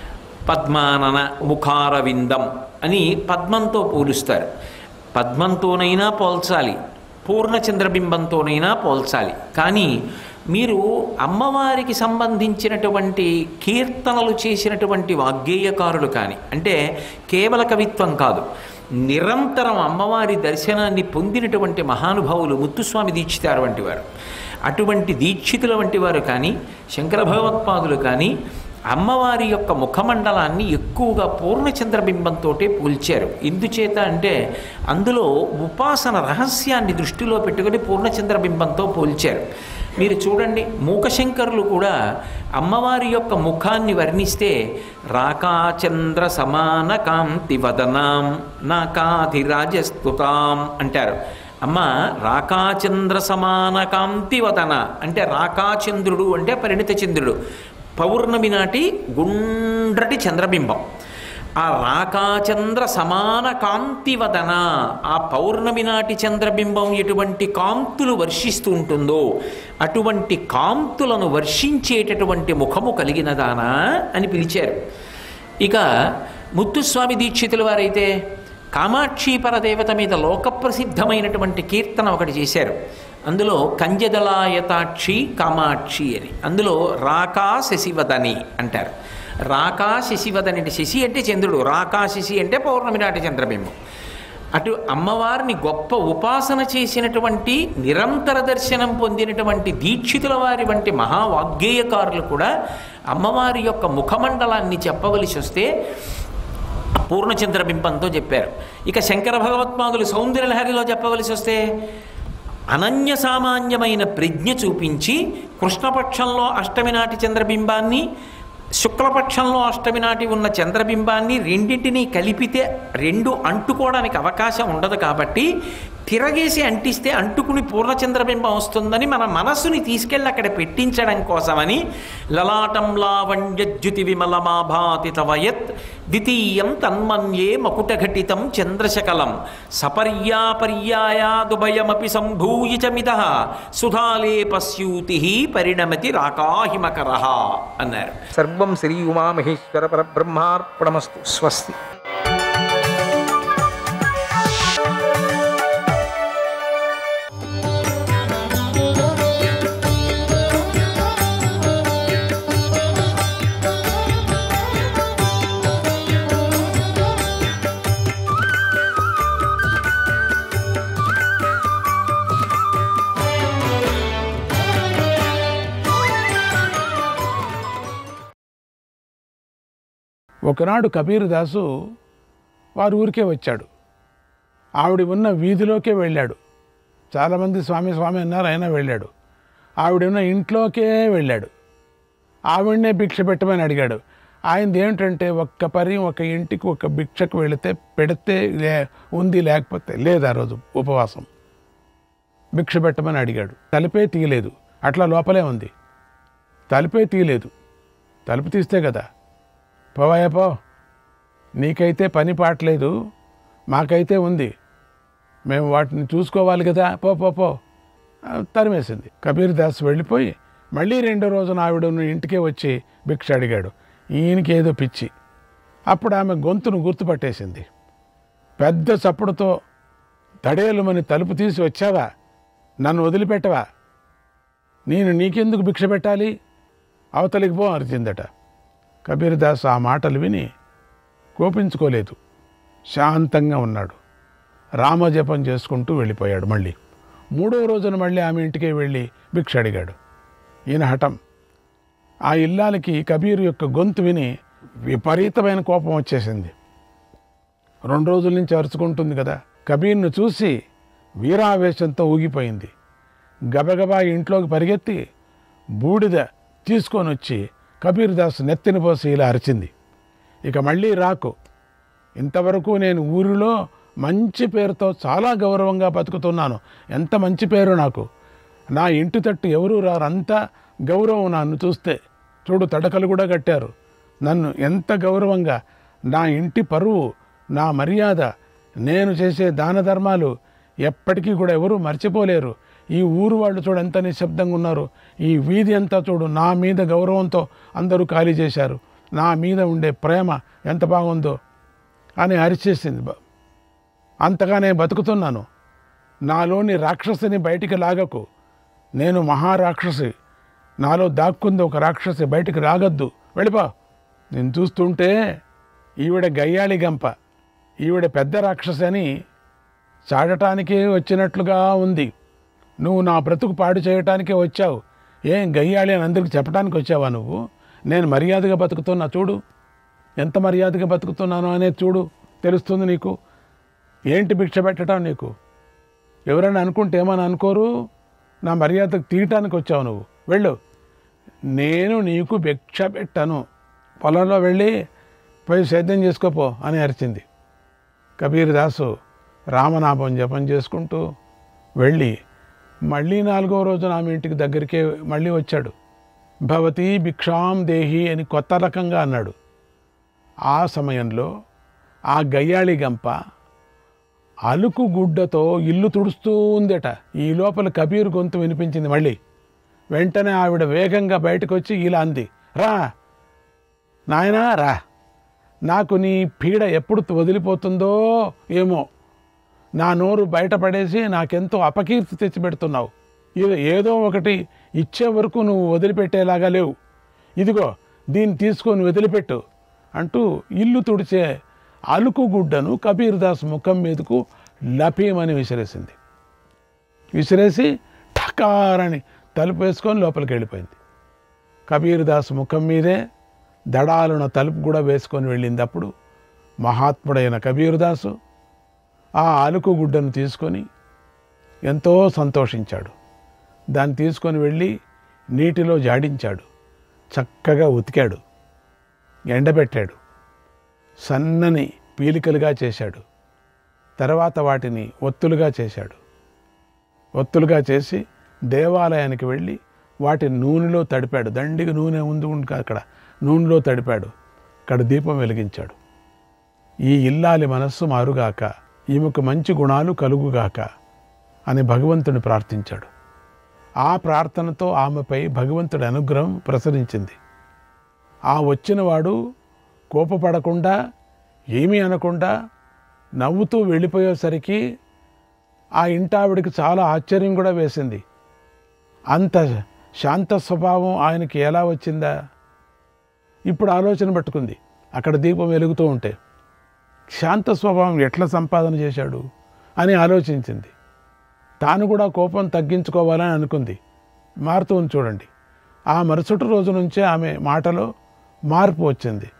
Speaker 8: పద్మానన ముఖారవిందం అని పద్మంతో పోలుస్తారు. పద్మంతోనైనా పోల్చాలి, పూర్ణ చంద్రబింబంతోనైనా పోల్చాలి. కానీ మీరు అమ్మవారికి సంబంధించినటువంటి కీర్తనలు చేసినటువంటి వాగ్గేయకారులు కానీ, అంటే కేవల కవిత్వం కాదు, నిరంతరం అమ్మవారి దర్శనాన్ని పొందినటువంటి మహానుభావులు ముత్తుస్వామి దీక్షితారు వంటి వారు, అటువంటి దీక్షితుల వంటి వారు కానీ, శంకర భగవత్పాదులు కానీ అమ్మవారి యొక్క ముఖమండలాన్ని ఎక్కువగా పూర్ణచంద్రబింబంతో పోల్చారు. ఎందుచేత అంటే అందులో ఉపాసన రహస్యాన్ని దృష్టిలో పెట్టుకుని పూర్ణచంద్రబింబంతో పోల్చారు. మీరు చూడండి, మూకశంకరులు కూడా అమ్మవారి యొక్క ముఖాన్ని వర్ణిస్తే రాకాచంద్ర సమాన కాంతి వదనాం నాకాధిరాజస్తుతాం అంటారు. అమ్మ రాకాచంద్ర సమాన కాంతి వదన అంటే రాకాచంద్రుడు అంటే పరిణిత చంద్రుడు, పౌర్ణమి నాటి గుండ్రటి చంద్రబింబం. ఆ రాకాచంద్ర సమాన కాంతివదన, ఆ పౌర్ణమి నాటి చంద్రబింబం ఎటువంటి కాంతులు వర్షిస్తూ ఉంటుందో అటువంటి కాంతులను వర్షించేటటువంటి ముఖము కలిగినదానా అని పిలిచారు. ఇక ముత్తుస్వామి దీక్షితుల వారైతే కామాక్షి పరదేవత మీద లోకప్రసిద్ధమైనటువంటి కీర్తన ఒకటి చేశారు. అందులో కంజదలాయతాక్షి కామాక్షి అని, అందులో రాకా శశివదని అంటారు. రాకా శశివదని అంటే శశి అంటే చంద్రుడు, రాకా శశి అంటే పౌర్ణమి నాటి చంద్రబింబం. అటు అమ్మవారిని గొప్ప ఉపాసన చేసినటువంటి, నిరంతర దర్శనం పొందినటువంటి దీక్షితుల వారి వంటి మహావాగ్గేయకారులు కూడా అమ్మవారి యొక్క ముఖమండలాన్ని చెప్పవలసి వస్తే పూర్ణచంద్రబింబంతో చెప్పారు. ఇక శంకర భగవత్పాదులు సౌందర్యలహరిలో చెప్పవలసి వస్తే అనన్య సామాన్యమైన ప్రజ్ఞ చూపించి కృష్ణపక్షంలో అష్టమి నాటి చంద్రబింబాన్ని, శుక్లపక్షంలో అష్టమి నాటి ఉన్న చంద్రబింబాన్ని రెండింటినీ కలిపితే రెండు అంటుకోవడానికి అవకాశం ఉండదు. కాబట్టి తిరగేసి అంటిస్తే అంటుకుని పూర్ణచంద్రబింబం వస్తుందని మన మనస్సుని తీసుకెళ్ళి అక్కడ పెట్టించడం కోసమని లలాటం లావణ్యజ్యుతి విమలమాభాతి తవయత్ ద్వితీయం తన్మన్యే మకుటఘటితం చంద్రశకలం సపర్యాపర్యాయాదుభయమపి సంభూయ చమిద సుధాలేపస్యూతి పరిణమతి రాకాహిమకరః అన్నారు.
Speaker 9: సర్వం శ్రీ ఉమామహేశ్వర పరబ్రహ్మార్పణమస్తు. స్వస్తి.
Speaker 10: ఒకనాడు కబీర్ దాసు వారి ఊరికే వచ్చాడు. ఆవిడ ఉన్న వీధిలోకే వెళ్ళాడు. చాలామంది స్వామి స్వామి అన్నారు, అయినా వెళ్ళాడు. ఆవిడ ఉన్న ఇంట్లోకే వెళ్ళాడు. ఆవిడనే భిక్ష పెట్టమని అడిగాడు. ఆయనది ఏమిటంటే ఒక్క పరి ఒక ఇంటికి ఒక భిక్షకు వెళితే పెడితే లే ఉంది, లేకపోతే లేదు. ఆ రోజు ఉపవాసం. భిక్ష పెట్టమని అడిగాడు. తలుపే తీయలేదు, అట్లా లోపలే ఉంది. తలుపే తీయలేదు. తలుపు తీస్తే కదా, పోవాయా పో, నీకైతే పని పాటలేదు, మాకైతే ఉంది, మేము వాటిని చూసుకోవాలి కదా, పో పో పో తరిమేసింది. కబీర్ దాస్ వెళ్ళిపోయి మళ్ళీ రెండో రోజున ఆవిడను ఇంటికే వచ్చి భిక్ష అడిగాడు. ఈయనకి ఏదో పిచ్చి. అప్పుడు ఆమె గొంతును గుర్తుపట్టేసింది. పెద్ద చప్పుడుతో, తడేలుమని తలుపు తీసి వచ్చావా, నన్ను వదిలిపెట్టవా, నేను నీకెందుకు భిక్ష పెట్టాలి, అవతలికి పో అరిచిందట. కబీర్ దాస్ ఆ మాటలు విని కోపించుకోలేదు, శాంతంగా ఉన్నాడు. రామజపం చేసుకుంటూ వెళ్ళిపోయాడు. మళ్ళీ మూడో రోజున మళ్ళీ ఆమె ఇంటికే వెళ్ళి భిక్ష అడిగాడు. ఈయన హఠం. ఆ ఇల్లాలకి కబీర్ యొక్క గొంతు విని విపరీతమైన కోపం వచ్చేసింది. రెండు రోజుల నుంచి అరుచుకుంటుంది కదా. కబీర్ను చూసి వీరావేశంతో ఊగిపోయింది. గబగబా ఇంట్లోకి పరిగెత్తి బూడిద తీసుకొని వచ్చి కబీర్ దాస్ నెత్తిన పోసి ఇలా అరిచింది. ఇక మళ్ళీ రాకు, ఇంతవరకు నేను ఊరిలో మంచి పేరుతో చాలా గౌరవంగా బతుకుతున్నాను. ఎంత మంచి పేరు నాకు, నా ఇంటి తట్టు ఎవరూ రారు, అంత గౌరవం నన్ను చూస్తే. చూడు, తడకలు కూడా కట్టారు. నన్ను ఎంత గౌరవంగా, నా ఇంటి పరువు, నా మర్యాద, నేను చేసే దాన ధర్మాలు ఎప్పటికీ కూడా ఎవరూ మర్చిపోలేరు. ఈ ఊరు వాళ్ళు చూడు ఎంత నిశ్శబ్దంగా ఉన్నారు, ఈ వీధి అంతా చూడు నా మీద గౌరవంతో అందరూ ఖాళీ చేశారు, నా మీద ఉండే ప్రేమ ఎంత బాగుందో అని అరిచేసింది. అంతగానే బతుకుతున్నాను, నాలోని రాక్షసిని బయటికి లాగకు, నేను మహారాక్షసి, నాలో దాక్కుంది ఒక రాక్షసి, బయటికి రాగద్దు, వెళ్ళిపో. నేను చూస్తుంటే ఈవిడ గయ్యాళి గంప, ఈవిడ పెద్ద రాక్షసి అని చాడటానికే వచ్చినట్లుగా ఉంది. నువ్వు నా బ్రతుకు పాడు చేయటానికే వచ్చావు. ఏం గయ్యాళి అని అందరికి చెప్పడానికి వచ్చావా నువ్వు? నేను మర్యాదగా బతుకుతున్నా చూడు, ఎంత మర్యాదగా బతుకుతున్నానో అనేది చూడు, తెలుస్తుంది నీకు. ఏంటి భిక్ష పెట్టడం నీకు? ఎవరైనా అనుకుంటే ఏమని అనుకోరు, నా మర్యాదకు తీయటానికి వచ్చావు నువ్వు, వెళ్ళు. నేను నీకు భిక్ష పెట్టను, పొలంలో వెళ్ళి పోయి సేద్యం చేసుకోపో అని అరిచింది. కబీర్ దాసు రామనామం జపం చేసుకుంటూ వెళ్ళి మళ్ళీ నాలుగో రోజున ఆమె ఇంటికి దగ్గరికే మళ్ళీ వచ్చాడు. భవతి భిక్షాం దేహి అని కొత్త రకంగా అన్నాడు. ఆ సమయంలో ఆ గయ్యాళి గంప అలుకు గుడ్డతో ఇల్లు తుడుస్తూ ఉందట. ఈ లోపల కబీర్ గొంతు వినిపించింది మళ్ళీ. వెంటనే ఆవిడ వేగంగా బయటకు వచ్చి ఇలా అంది, రా నాయనా రా, నాకు నీ పీడ ఎప్పుడు వదిలిపోతుందో ఏమో, నా నోరు బయటపడేసి నాకెంతో అపకీర్తి తెచ్చిపెడుతున్నావు. ఇది ఏదో ఒకటి ఇచ్చే వరకు నువ్వు వదిలిపెట్టేలాగా లేవు, ఇదిగో దీన్ని తీసుకొని వదిలిపెట్టు అంటూ ఇల్లు తుడిచే అలుకు గుడ్డను కబీర్ దాస్ ముఖం మీదకు లపీమని విసిరేసింది. విసిరేసి ఠకారని తలుపు వేసుకొని లోపలికి వెళ్ళిపోయింది. కబీర్ దాస్ ముఖం మీదే దడాలున తలుపు కూడా వేసుకొని వెళ్ళింది. అప్పుడు మహాత్ముడైన కబీర్ దాసు ఆ అలుకు గుడ్డను తీసుకొని ఎంతో సంతోషించాడు. దాన్ని తీసుకొని వెళ్ళి నీటిలో జాడించాడు, చక్కగా ఉతికాడు, ఎండబెట్టాడు, సన్నని పీలికలుగా చేశాడు. తర్వాత వాటిని ఒత్తులుగా చేశాడు. ఒత్తులుగా చేసి దేవాలయానికి వెళ్ళి వాటి నూనెలో తడిపాడు. దండిగా నూనె ఉంది ఉండి అక్కడ నూనెలో తడిపాడు. అక్కడ దీపం వెలిగించాడు. ఈ ఇల్లాలి మనస్సు మారుగాక, ఈమెకు మంచి గుణాలు కలుగుగాక అని భగవంతుని ప్రార్థించాడు. ఆ ప్రార్థనతో ఆమెపై భగవంతుడి అనుగ్రహం ప్రసరించింది. ఆ వచ్చినవాడు కోపపడకుండా ఏమీ అనకుండా నవ్వుతూ వెళ్ళిపోయేసరికి ఆ ఇంటావిడికి చాలా ఆశ్చర్యం కూడా వేసింది. అంత శాంత స్వభావం ఆయనకి ఎలా వచ్చిందా? ఇప్పుడు ఆలోచన పట్టుకుంది. అక్కడ దీపం వెలుగుతూ ఉంటే శాంత స్వభావం ఎట్లా సంపాదన చేశాడు అని ఆలోచించింది. తాను కూడా కోపం తగ్గించుకోవాలని అనుకుంది. మారుతూ చూడండి. ఆ మరుసటి రోజు నుంచే ఆమె మాటలో మార్పు వచ్చింది.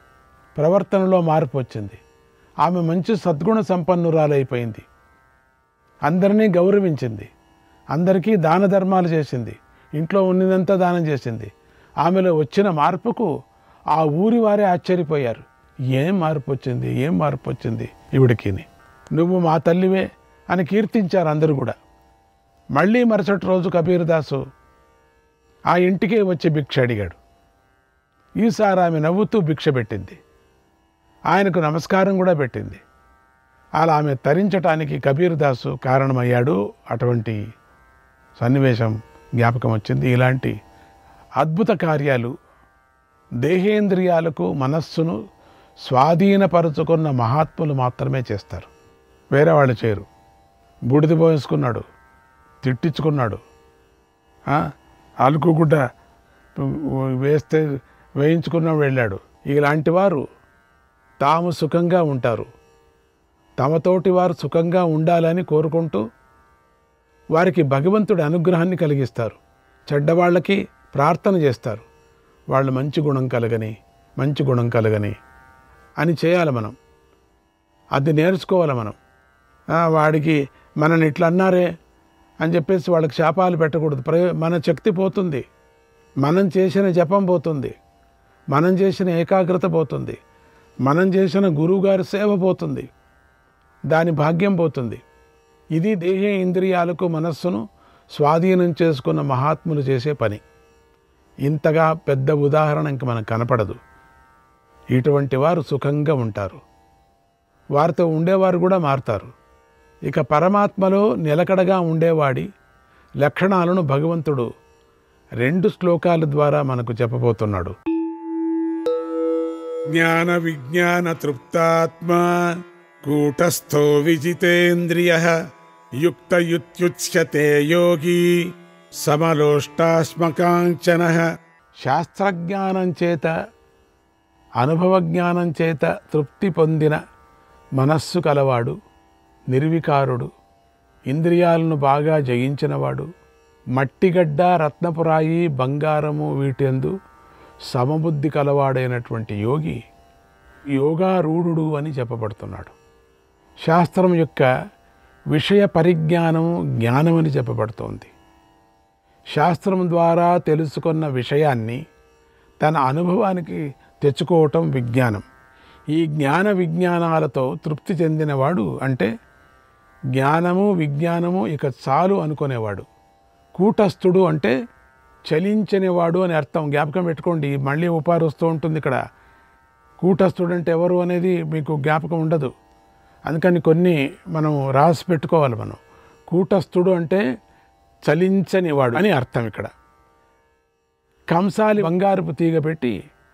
Speaker 10: ప్రవర్తనలో మార్పు వచ్చింది. ఆమె మంచి సద్గుణ సంపన్నురాలైపోయింది. అందరినీ గౌరవించింది. అందరికీ దాన ధర్మాలు చేసింది. ఇంట్లో ఉన్నదంతా దానం చేసింది. ఆమెలో వచ్చిన మార్పుకు ఆ ఊరి వారే ఆశ్చర్యపోయారు. ఏం మార్పు వచ్చింది, ఏం మార్పు వచ్చింది ఈవిడికి, నువ్వు మా తల్లివే అని కీర్తించారు అందరూ కూడా. మళ్ళీ మరుసటి రోజు కబీర్దాసు ఆ ఇంటికే వచ్చి భిక్ష అడిగాడు. ఈసారి ఆమె నవ్వుతూ భిక్ష పెట్టింది. ఆయనకు నమస్కారం కూడా పెట్టింది. అలా ఆమె తరించటానికి కబీర్దాసు కారణమయ్యాడు. అటువంటి సన్నివేశం జ్ఞాపకం వచ్చింది. ఇలాంటి అద్భుత కార్యాలు దేహేంద్రియాలకు మనస్సును స్వాధీనపరుచుకున్న మహాత్ములు మాత్రమే చేస్తారు. వేరే వాళ్ళు చేయరు. బూడిద పోసుకున్నాడు, తిట్టించుకున్నాడు, అలుకుగుడ్డ వేస్తే వేయించుకున్న వెళ్ళాడు. ఇలాంటి వారు తాము సుఖంగా ఉంటారు. తమతోటి వారు సుఖంగా ఉండాలని కోరుకుంటూ వారికి భగవంతుడి అనుగ్రహాన్ని కలిగిస్తారు. చెడ్డవాళ్ళకి ప్రార్థన చేస్తారు. వాళ్ళు మంచి గుణం కలగని మంచి గుణం కలగని అని చేయాలి మనం. అది నేర్చుకోవాలి మనం. వాడికి మనని ఇట్లా అన్నారే అని చెప్పేసి వాళ్ళకి శాపాలు పెట్టకూడదు. ప్రయో మన శక్తి పోతుంది, మనం చేసిన జపం పోతుంది, మనం చేసిన ఏకాగ్రత పోతుంది, మనం చేసిన గురువుగారి సేవ పోతుంది, దాని భాగ్యం పోతుంది. ఇది దేహ ఇంద్రియాలకు మనస్సును స్వాధీనం చేసుకున్న మహాత్ములు చేసే పని. ఇంతగా పెద్ద ఉదాహరణ ఇంక మనకు కనపడదు. ఇటువంటి వారు సుఖంగా ఉంటారు. వారితో ఉండేవారు కూడా మారుతారు. ఇక పరమాత్మలో నిలకడగా ఉండేవాడి లక్షణాలను భగవంతుడు రెండు శ్లోకాల ద్వారా మనకు చెప్పబోతున్నాడు. జ్ఞాన విజ్ఞాన తృప్తాత్మ కూటస్థో విజితేంద్రియ యుక్తయుత్యుచ్యతే యోగి సమలోష్టాస్మకాంచన. శాస్త్రజ్ఞానం చేత అనుభవ జ్ఞానం చేత తృప్తి పొందిన మనస్సు కలవాడు, నిర్వికారుడు, ఇంద్రియాలను బాగా జయించినవాడు, మట్టిగడ్డ రత్నపురాయి బంగారము వీటెందు సమబుద్ధి కలవాడైనటువంటి యోగి యోగారూఢుడు అని చెప్పబడుతున్నాడు. శాస్త్రం యొక్క విషయ పరిజ్ఞానము జ్ఞానమని చెప్పబడుతోంది. శాస్త్రం ద్వారా తెలుసుకున్న విషయాన్ని తన అనుభవానికి తెచ్చుకోవటం విజ్ఞానం. ఈ జ్ఞాన విజ్ఞానాలతో తృప్తి చెందినవాడు అంటే జ్ఞానము విజ్ఞానము ఇక చాలు అనుకునేవాడు. కూటస్థుడు అంటే చలించనివాడు అని అర్థం. జ్ఞాపకం పెట్టుకోండి, మళ్ళీ ఉపాధి వస్తూ ఉంటుంది ఇక్కడ. కూటస్థుడు అంటే ఎవరు అనేది మీకు జ్ఞాపకం ఉండదు. అందుకని కొన్ని మనం రాసి పెట్టుకోవాలి. మనం కూటస్థుడు అంటే చలించనివాడు అని అర్థం. ఇక్కడ కంసాలి బంగారపు తీగ పెట్టి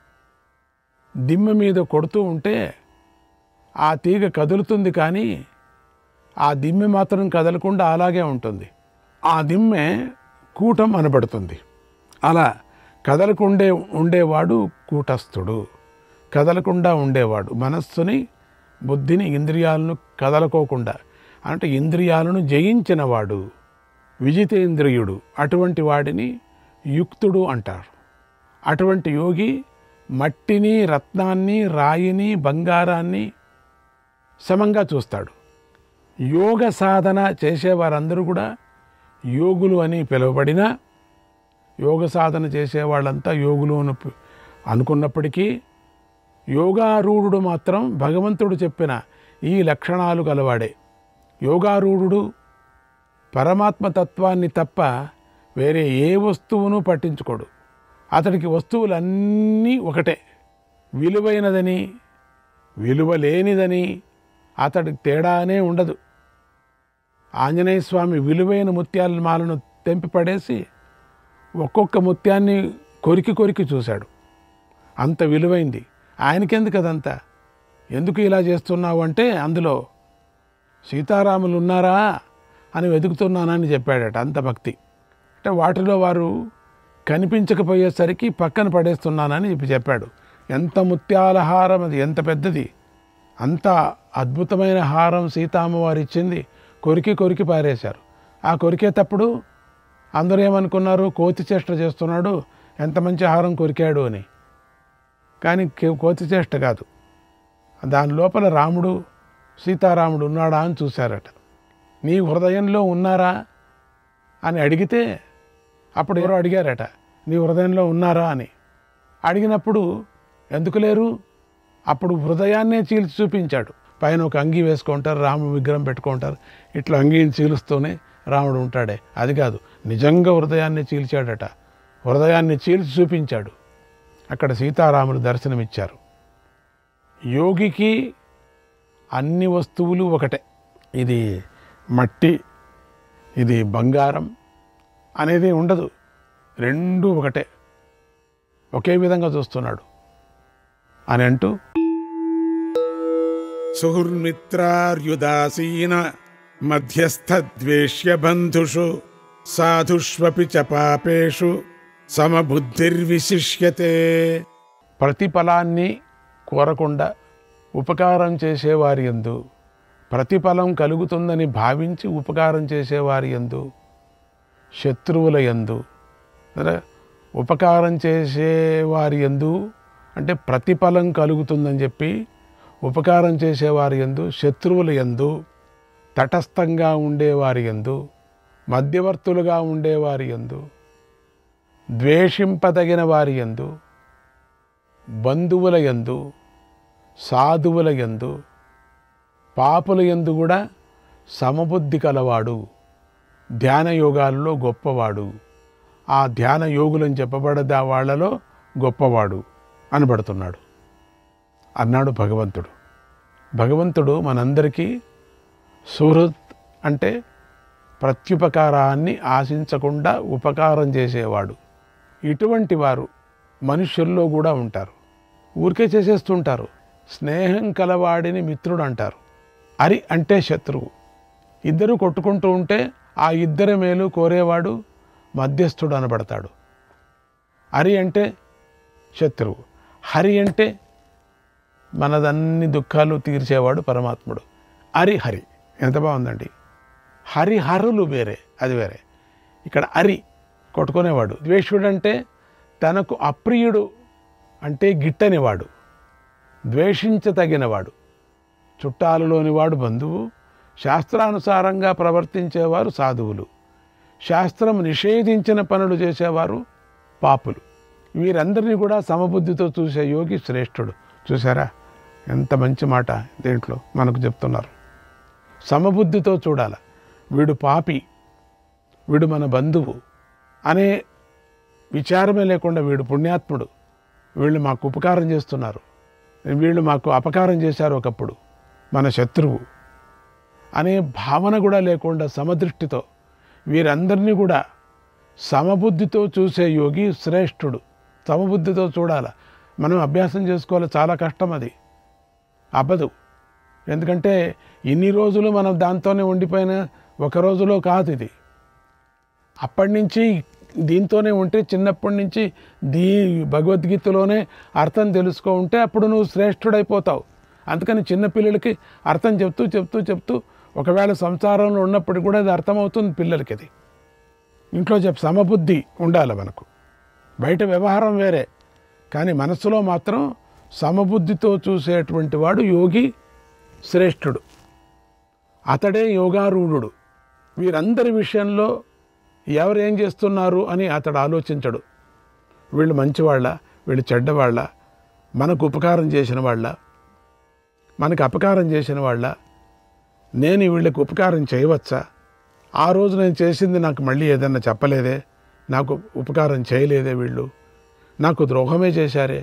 Speaker 10: దిమ్మ మీద కొడుతూ ఉంటే ఆ తీగ కదులుతుంది, కానీ ఆ దిమ్మె మాత్రం కదలకుండా అలాగే ఉంటుంది. ఆ దిమ్మె కూటం అనబడుతుంది. అలా కదలకుండే ఉండేవాడు కూటస్థుడు. కదలకుండా ఉండేవాడు మనస్సుని, బుద్ధిని, ఇంద్రియాలను కదలకోకుండా అంటే ఇంద్రియాలను జయించినవాడు విజితేంద్రియుడు. అటువంటి వాడిని యుక్తుడు అంటారు. అటువంటి యోగి మట్టిని, రత్నాన్ని, రాయిని, బంగారాన్ని సమంగా చూస్తాడు. యోగ సాధన చేసేవారందరూ కూడా యోగులు అని పిలువబడిన, యోగ సాధన చేసేవాళ్ళంతా యోగులు అని అనుకున్నప్పటికీ యోగారూఢుడు మాత్రం భగవంతుడు చెప్పిన ఈ లక్షణాలు గలవాడే. యోగారూఢుడు పరమాత్మతత్వాన్ని తప్ప వేరే ఏ వస్తువును పట్టించుకోడు. అతడికి వస్తువులన్నీ ఒకటే. విలువైనదని విలువలేనిదని అతడికి తేడానే ఉండదు. ఆంజనేయ స్వామి విలువైన ముత్యాల మాలను తెంపి పడేసి ఒక్కొక్క ముత్యాన్ని కొరికి కొరికి చూశాడు. అంత విలువైంది. ఆయనకెందుకు అదంతా? ఎందుకు ఇలా చేస్తున్నావు అంటే అందులో సీతారాములు ఉన్నారా అని వెతుకుతున్నానని చెప్పాడట. అంత భక్తి. అంటే వాటిలో వారు కనిపించకపోయేసరికి పక్కన పడేస్తున్నానని చెప్పి చెప్పాడు. ఎంత ముత్యాల హారం అది, ఎంత పెద్దది! అంత అద్భుతమైన హారం సీతామ్మవారు ఇచ్చింది. కొరికి కొరికి పారేశారు. ఆ కొరికేటప్పుడు అందరూ ఏమనుకున్నారు? కోతి చేష్ట చేస్తున్నాడు, ఎంత మంచి హారం కొరికాడు అని. కానీ కోతి చేష్ట కాదు. దాని లోపల రాముడు సీతారాముడు ఉన్నాడా అని చూశారట. నీ హృదయంలో ఉన్నారా అని అడిగితే అప్పుడు ఎవరో అడిగారట, నీ హృదయంలో ఉన్నారా అని. అడిగినప్పుడు ఎందుకు లేరు, అప్పుడు హృదయాన్నే చీల్చి చూపించాడు. పైన ఒక అంగీ వేసుకుంటారు, రాముడు విగ్రహం పెట్టుకుంటారు, ఇట్లా అంగీని చీలుస్తూనే రాముడు ఉంటాడే, అది కాదు, నిజంగా హృదయాన్ని చీల్చాడట. హృదయాన్ని చీల్చి చూపించాడు. అక్కడ సీతారాములు దర్శనమిచ్చారు. యోగికి అన్ని వస్తువులు ఒకటే, ఇది మట్టి ఇది బంగారం అనేది ఉండదు, రెండూ ఒకటే, ఒకే విధంగా చూస్తున్నాడు అని అంటూ
Speaker 11: సుహృన్మిత్రార్యుదాసీన మధ్యస్థద్వేష్య బంధుషు సాధుష్వపి చ పాపేషు సమబుద్ధిర్విశిష్యతే.
Speaker 10: ప్రతిఫలాన్ని కోరకుండా ఉపకారం చేసేవారి యందు, ప్రతిఫలం కలుగుతుందని భావించి ఉపకారం చేసేవారి యందు, శత్రువుల యందు, ఉపకారం చేసేవారి యందు అంటే ప్రతిఫలం కలుగుతుందని చెప్పి ఉపకారం చేసేవారి యందు, శత్రువుల యందు, తటస్థంగా ఉండేవారి యందు, మధ్యవర్తులుగా ఉండేవారి యందు, ద్వేషింపదగిన వారి యందు, బంధువుల యందు, సాధువుల యందు, పాపుల యందు కూడా సమబుద్ధి కలవాడు, ధ్యాన యోగాలలో గొప్పవాడు, ఆ ధ్యాన యోగులని చెప్పబడదా వాళ్లలో గొప్పవాడు అనబడుతున్నాడు అన్నాడు భగవంతుడు. భగవంతుడు మనందరికీ సుహృత్ అంటే ప్రత్యుపకారాన్ని ఆశించకుండా ఉపకారం చేసేవాడు. ఇటువంటి వారు మనుష్యుల్లో కూడా ఉంటారు. ఊరికే చేసేస్తుంటారు. స్నేహం కలవాడిని మిత్రుడు అంటారు. అరి అంటే శత్రువు. ఇద్దరు కొట్టుకుంటూ ఉంటే ఆ ఇద్దరి మేలు కోరేవాడు మధ్యస్థుడు అనబడతాడు. అరి అంటే శత్రువు, హరి అంటే మనదన్ని దుఃఖాలు తీర్చేవాడు పరమాత్ముడు. అరి హరి ఎంత బాగుందండి. హరిహరులు వేరే, అది వేరే. ఇక్కడ అరి కొట్టుకునేవాడు. ద్వేషుడు అంటే తనకు అప్రియుడు అంటే గిట్టనివాడు, ద్వేషించతగినవాడు. చుట్టాలలోనివాడు బంధువు, శాస్త్రానుసారంగా ప్రవర్తించేవారు సాధువులు, శాస్త్రం నిషేధించిన పనులు చేసేవారు పాపులు. వీరందరినీ కూడా సమబుద్ధితో చూసే యోగి శ్రేష్ఠుడు. చూసారా ఎంత మంచి మాట దేంట్లో మనకు చెప్తున్నారు. సమబుద్ధితో చూడాల. వీడు పాపి, వీడు మన బంధువు అనే విచారమే లేకుండా వీడు పుణ్యాత్ముడు, వీళ్ళు మాకు ఉపకారం చేస్తున్నారు, వీళ్ళు మాకు అపకారం చేశారు ఒకప్పుడు, మన శత్రువు అనే భావన కూడా లేకుండా సమదృష్టితో వీరందరినీ కూడా సమబుద్ధితో చూసే యోగి శ్రేష్ఠుడు. సమబుద్ధితో చూడాలి. మనం అభ్యాసం చేసుకోవాలి, చాలా కష్టం, అది అవ్వదు. ఎందుకంటే ఇన్ని రోజులు మనం దాంతోనే ఉండిపోయిన ఒక రోజులో కాదు ఇది. అప్పటి నుంచి దీంతోనే ఉంటే, చిన్నప్పటి నుంచి దీ భగవద్గీతలోనే అర్థం తెలుసుకో ఉంటే అప్పుడు నువ్వు శ్రేష్ఠుడైపోతావు. అందుకని చిన్నపిల్లలకి అర్థం చెప్తూ చెప్తూ చెప్తూ ఒకవేళ సంసారంలో ఉన్నప్పుడు కూడా అది అర్థమవుతుంది పిల్లలకి. అది ఇంట్లో చెప్పు సమబుద్ధి ఉండాలి మనకు. బయట వ్యవహారం వేరే, కానీ మనస్సులో మాత్రం సమబుద్ధితో చూసేటువంటి వాడు యోగి శ్రేష్ఠుడు. అతడే యోగారూఢుడు. వీరందరి విషయంలో ఎవరు ఏం చేస్తున్నారు అని అతడు ఆలోచించడు. వీళ్ళు మంచివాళ్ళ, వీళ్ళు చెడ్డవాళ్ళ, మనకు ఉపకారం చేసిన వాళ్ళ, మనకు అపకారం చేసిన వాళ్ళ, నేను వీళ్ళకి ఉపకారం చేయవచ్చా, ఆ రోజు నేను చేసింది నాకు మళ్ళీ ఏదన్నా చెప్పలేదే, నాకు ఉపకారం చేయలేదే, వీళ్ళు నాకు ద్రోహమే చేశారే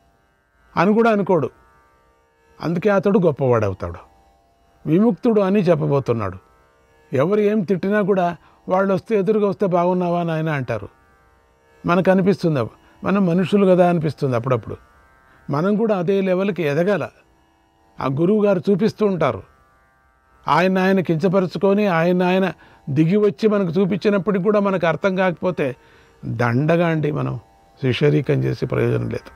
Speaker 10: అని కూడా అనుకోడు. అందుకే అతడు గొప్పవాడవుతాడు, విముక్తుడు అని చెప్పబోతున్నాడు. ఎవరు ఏం తిట్టినా కూడా వాళ్ళు వస్తే ఎదురుగా వస్తే బాగున్నావా అని ఆయన అంటారు. మనకు అనిపిస్తుంది మనం మనుషులు కదా అనిపిస్తుంది అప్పుడప్పుడు. మనం కూడా అదే లెవెల్కి ఎదగాల. ఆ గురువు గారు చూపిస్తూ ఉంటారు. ఆయన ఆయన కించపరుచుకొని ఆయన ఆయన దిగి వచ్చి మనకు చూపించినప్పటికి కూడా మనకు అర్థం కాకపోతే దండగా అండి, మనం శిష్యరీకం చేసి ప్రయోజనం లేదు.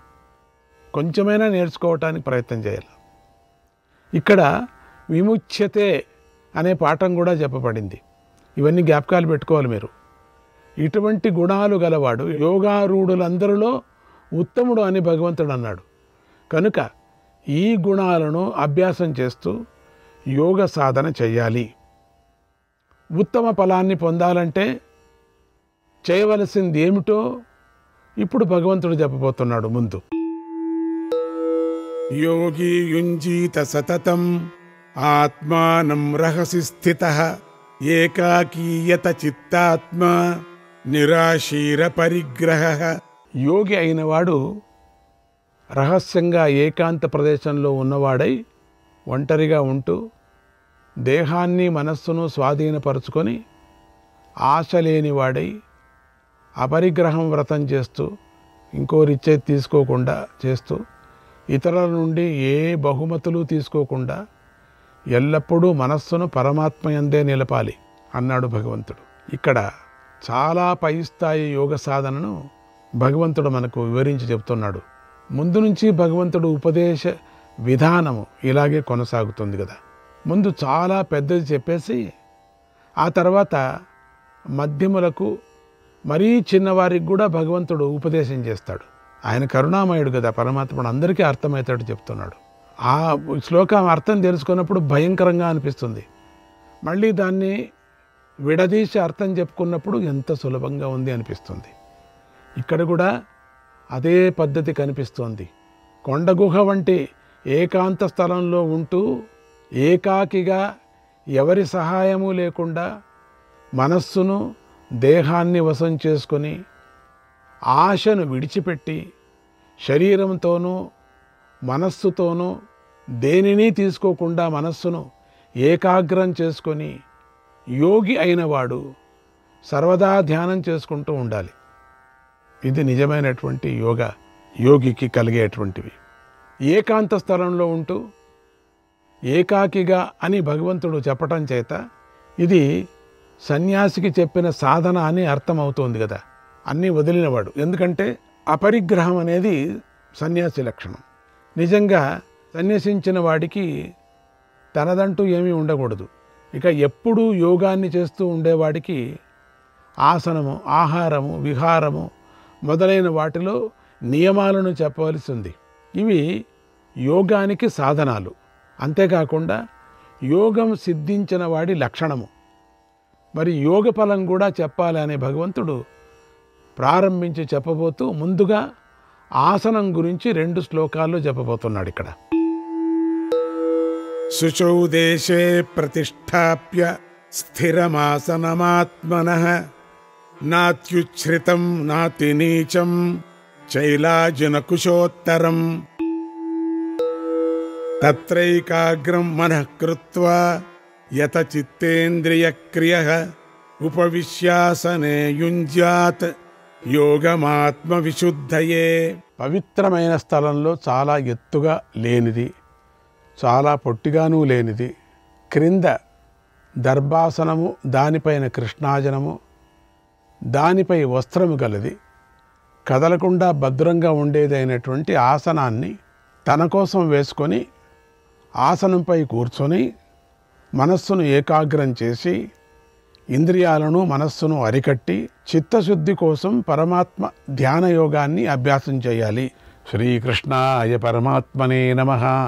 Speaker 10: కొంచెమైనా నేర్చుకోవటానికి ప్రయత్నం చేయాలి. ఇక్కడ విముచ్యతే అనే పాఠం కూడా చెప్పబడింది. ఇవన్నీ జ్ఞాపకాలు పెట్టుకోవాలి మీరు. ఇటువంటి గుణాలు గలవాడు యోగారూఢులందరిలో ఉత్తముడు అని భగవంతుడు అన్నాడు. కనుక ఈ గుణాలను అభ్యాసం చేస్తూ యోగ సాధన చెయ్యాలి. ఉత్తమ ఫలాన్ని పొందాలంటే చేయవలసింది ఏమిటో ఇప్పుడు భగవంతుడు చెప్పబోతున్నాడు. ముందు
Speaker 11: యోగి యుంజీత సతతం ఆత్మానం రహసి స్థితః ఏకాకీయత చిత్తాత్మ నిరాశీర పరిగ్రహః.
Speaker 10: యోగి అయినవాడు రహస్యంగా ఏకాంత ప్రదేశంలో ఉన్నవాడై ఒంటరిగా ఉంటూ దేహాన్ని మనస్సును స్వాధీనపరుచుకొని ఆశ లేనివాడై అపరిగ్రహం వ్రతం చేస్తూ ఇంకోరిచ్చే తీసుకోకుండా చేస్తూ ఇతరుల నుండి ఏ బహుమతులు తీసుకోకుండా ఎల్లప్పుడూ మనస్సును పరమాత్మయందే నిలపాలి అన్నాడు భగవంతుడు. ఇక్కడ చాలా పై స్థాయి యోగ సాధనను భగవంతుడు మనకు వివరించి చెప్తున్నాడు. ముందు నుంచి భగవంతుడు ఉపదేశ విధానము ఇలాగే కొనసాగుతుంది కదా. ముందు చాలా పెద్దది చెప్పేసి ఆ తర్వాత మధ్యములకు మరీ చిన్నవారికి కూడా భగవంతుడు ఉపదేశం చేస్తాడు. ఆయన కరుణామయుడు కదా, పరమాత్ముడు అందరికీ అర్థమవుతాడు చెప్తున్నాడు. ఆ శ్లోకం అర్థం తెలుసుకున్నప్పుడు భయంకరంగా అనిపిస్తుంది. మళ్ళీ దాన్ని విడదీసి అర్థం చెప్పుకున్నప్పుడు ఎంత సులభంగా ఉంది అనిపిస్తుంది. ఇక్కడ కూడా అదే పద్ధతి కనిపిస్తోంది. కొండగుహ వంటి ఏకాంత స్థలంలో ఉంటూ ఏకాకిగా ఎవరి సహాయము లేకుండా మనస్సును దేహాన్ని వశం చేసుకొని ఆశను విడిచిపెట్టి శరీరంతోనూ మనస్సుతోనూ దేనిని తీసుకోకుండా మనస్సును ఏకాగ్రం చేసుకొని యోగి అయినవాడు సర్వదా ధ్యానం చేసుకుంటూ ఉండాలి. ఇది నిజమైనటువంటి యోగ యోగికి కలిగేటువంటివి. ఏకాంత స్థలంలో ఉంటూ ఏకాకిగా అని భగవంతుడు చెప్పటం చేత ఇది సన్యాసికి చెప్పిన సాధన అని అర్థమవుతోంది కదా. అన్నీ వదిలినవాడు. ఎందుకంటే అపరిగ్రహం అనేది సన్యాసి లక్షణం. నిజంగా సన్యసించిన వాడికి తనదంటూ ఏమీ ఉండకూడదు. ఇక ఎప్పుడూ యోగాన్ని చేస్తూ ఉండేవాడికి ఆసనము, ఆహారము, విహారము మొదలైన వాటిలో నియమాలను చెప్పవలసి ఉంది. ఇవి యోగానికి సాధనాలు. అంతేకాకుండా యోగం సిద్ధించిన వాడి లక్షణము. మరి యోగ ఫలం కూడా చెప్పాలి అనే భగవంతుడు ప్రారంభించి చెప్పబోతూ ముందుగా ఆసనం గురించి రెండు శ్లోకాల్లో చెప్పబోతున్నాడు. ఇక్కడ
Speaker 11: శుచౌ దేశే ప్రతిష్టాప్య స్థిరమాసనమాత్మనః నాత్యుచ్ఛ్రితం నాతి నీచం చైలాజినకుశోత్తరం తత్రైకాగ్రం మనః కృత్వా యత చిత్తేంద్రియక్రియః ఉపవిశ్యాసనే యుంజ్యాత్ యోగమాత్మ విశుద్ధయే.
Speaker 10: పవిత్రమైన స్థలంలో చాలా ఎత్తుగా లేనిది, చాలా పొట్టిగానూ లేనిది, క్రింద దర్భాసనము, దానిపైన కృష్ణాజనము, దానిపై వస్త్రము గలది, కదలకుండా భద్రంగా ఉండేదైనటువంటి ఆసనాన్ని తన కోసం వేసుకొని ఆసనంపై కూర్చొని మనస్సును ఏకాగ్రం చేసి ఇంద్రియాలను మనస్సును అరికట్టి చిత్తశుద్ధి కోసం పరమాత్మ ధ్యాన యోగాన్ని అభ్యాసం చేయాలి. శ్రీకృష్ణాయ పరమాత్మనే నమః.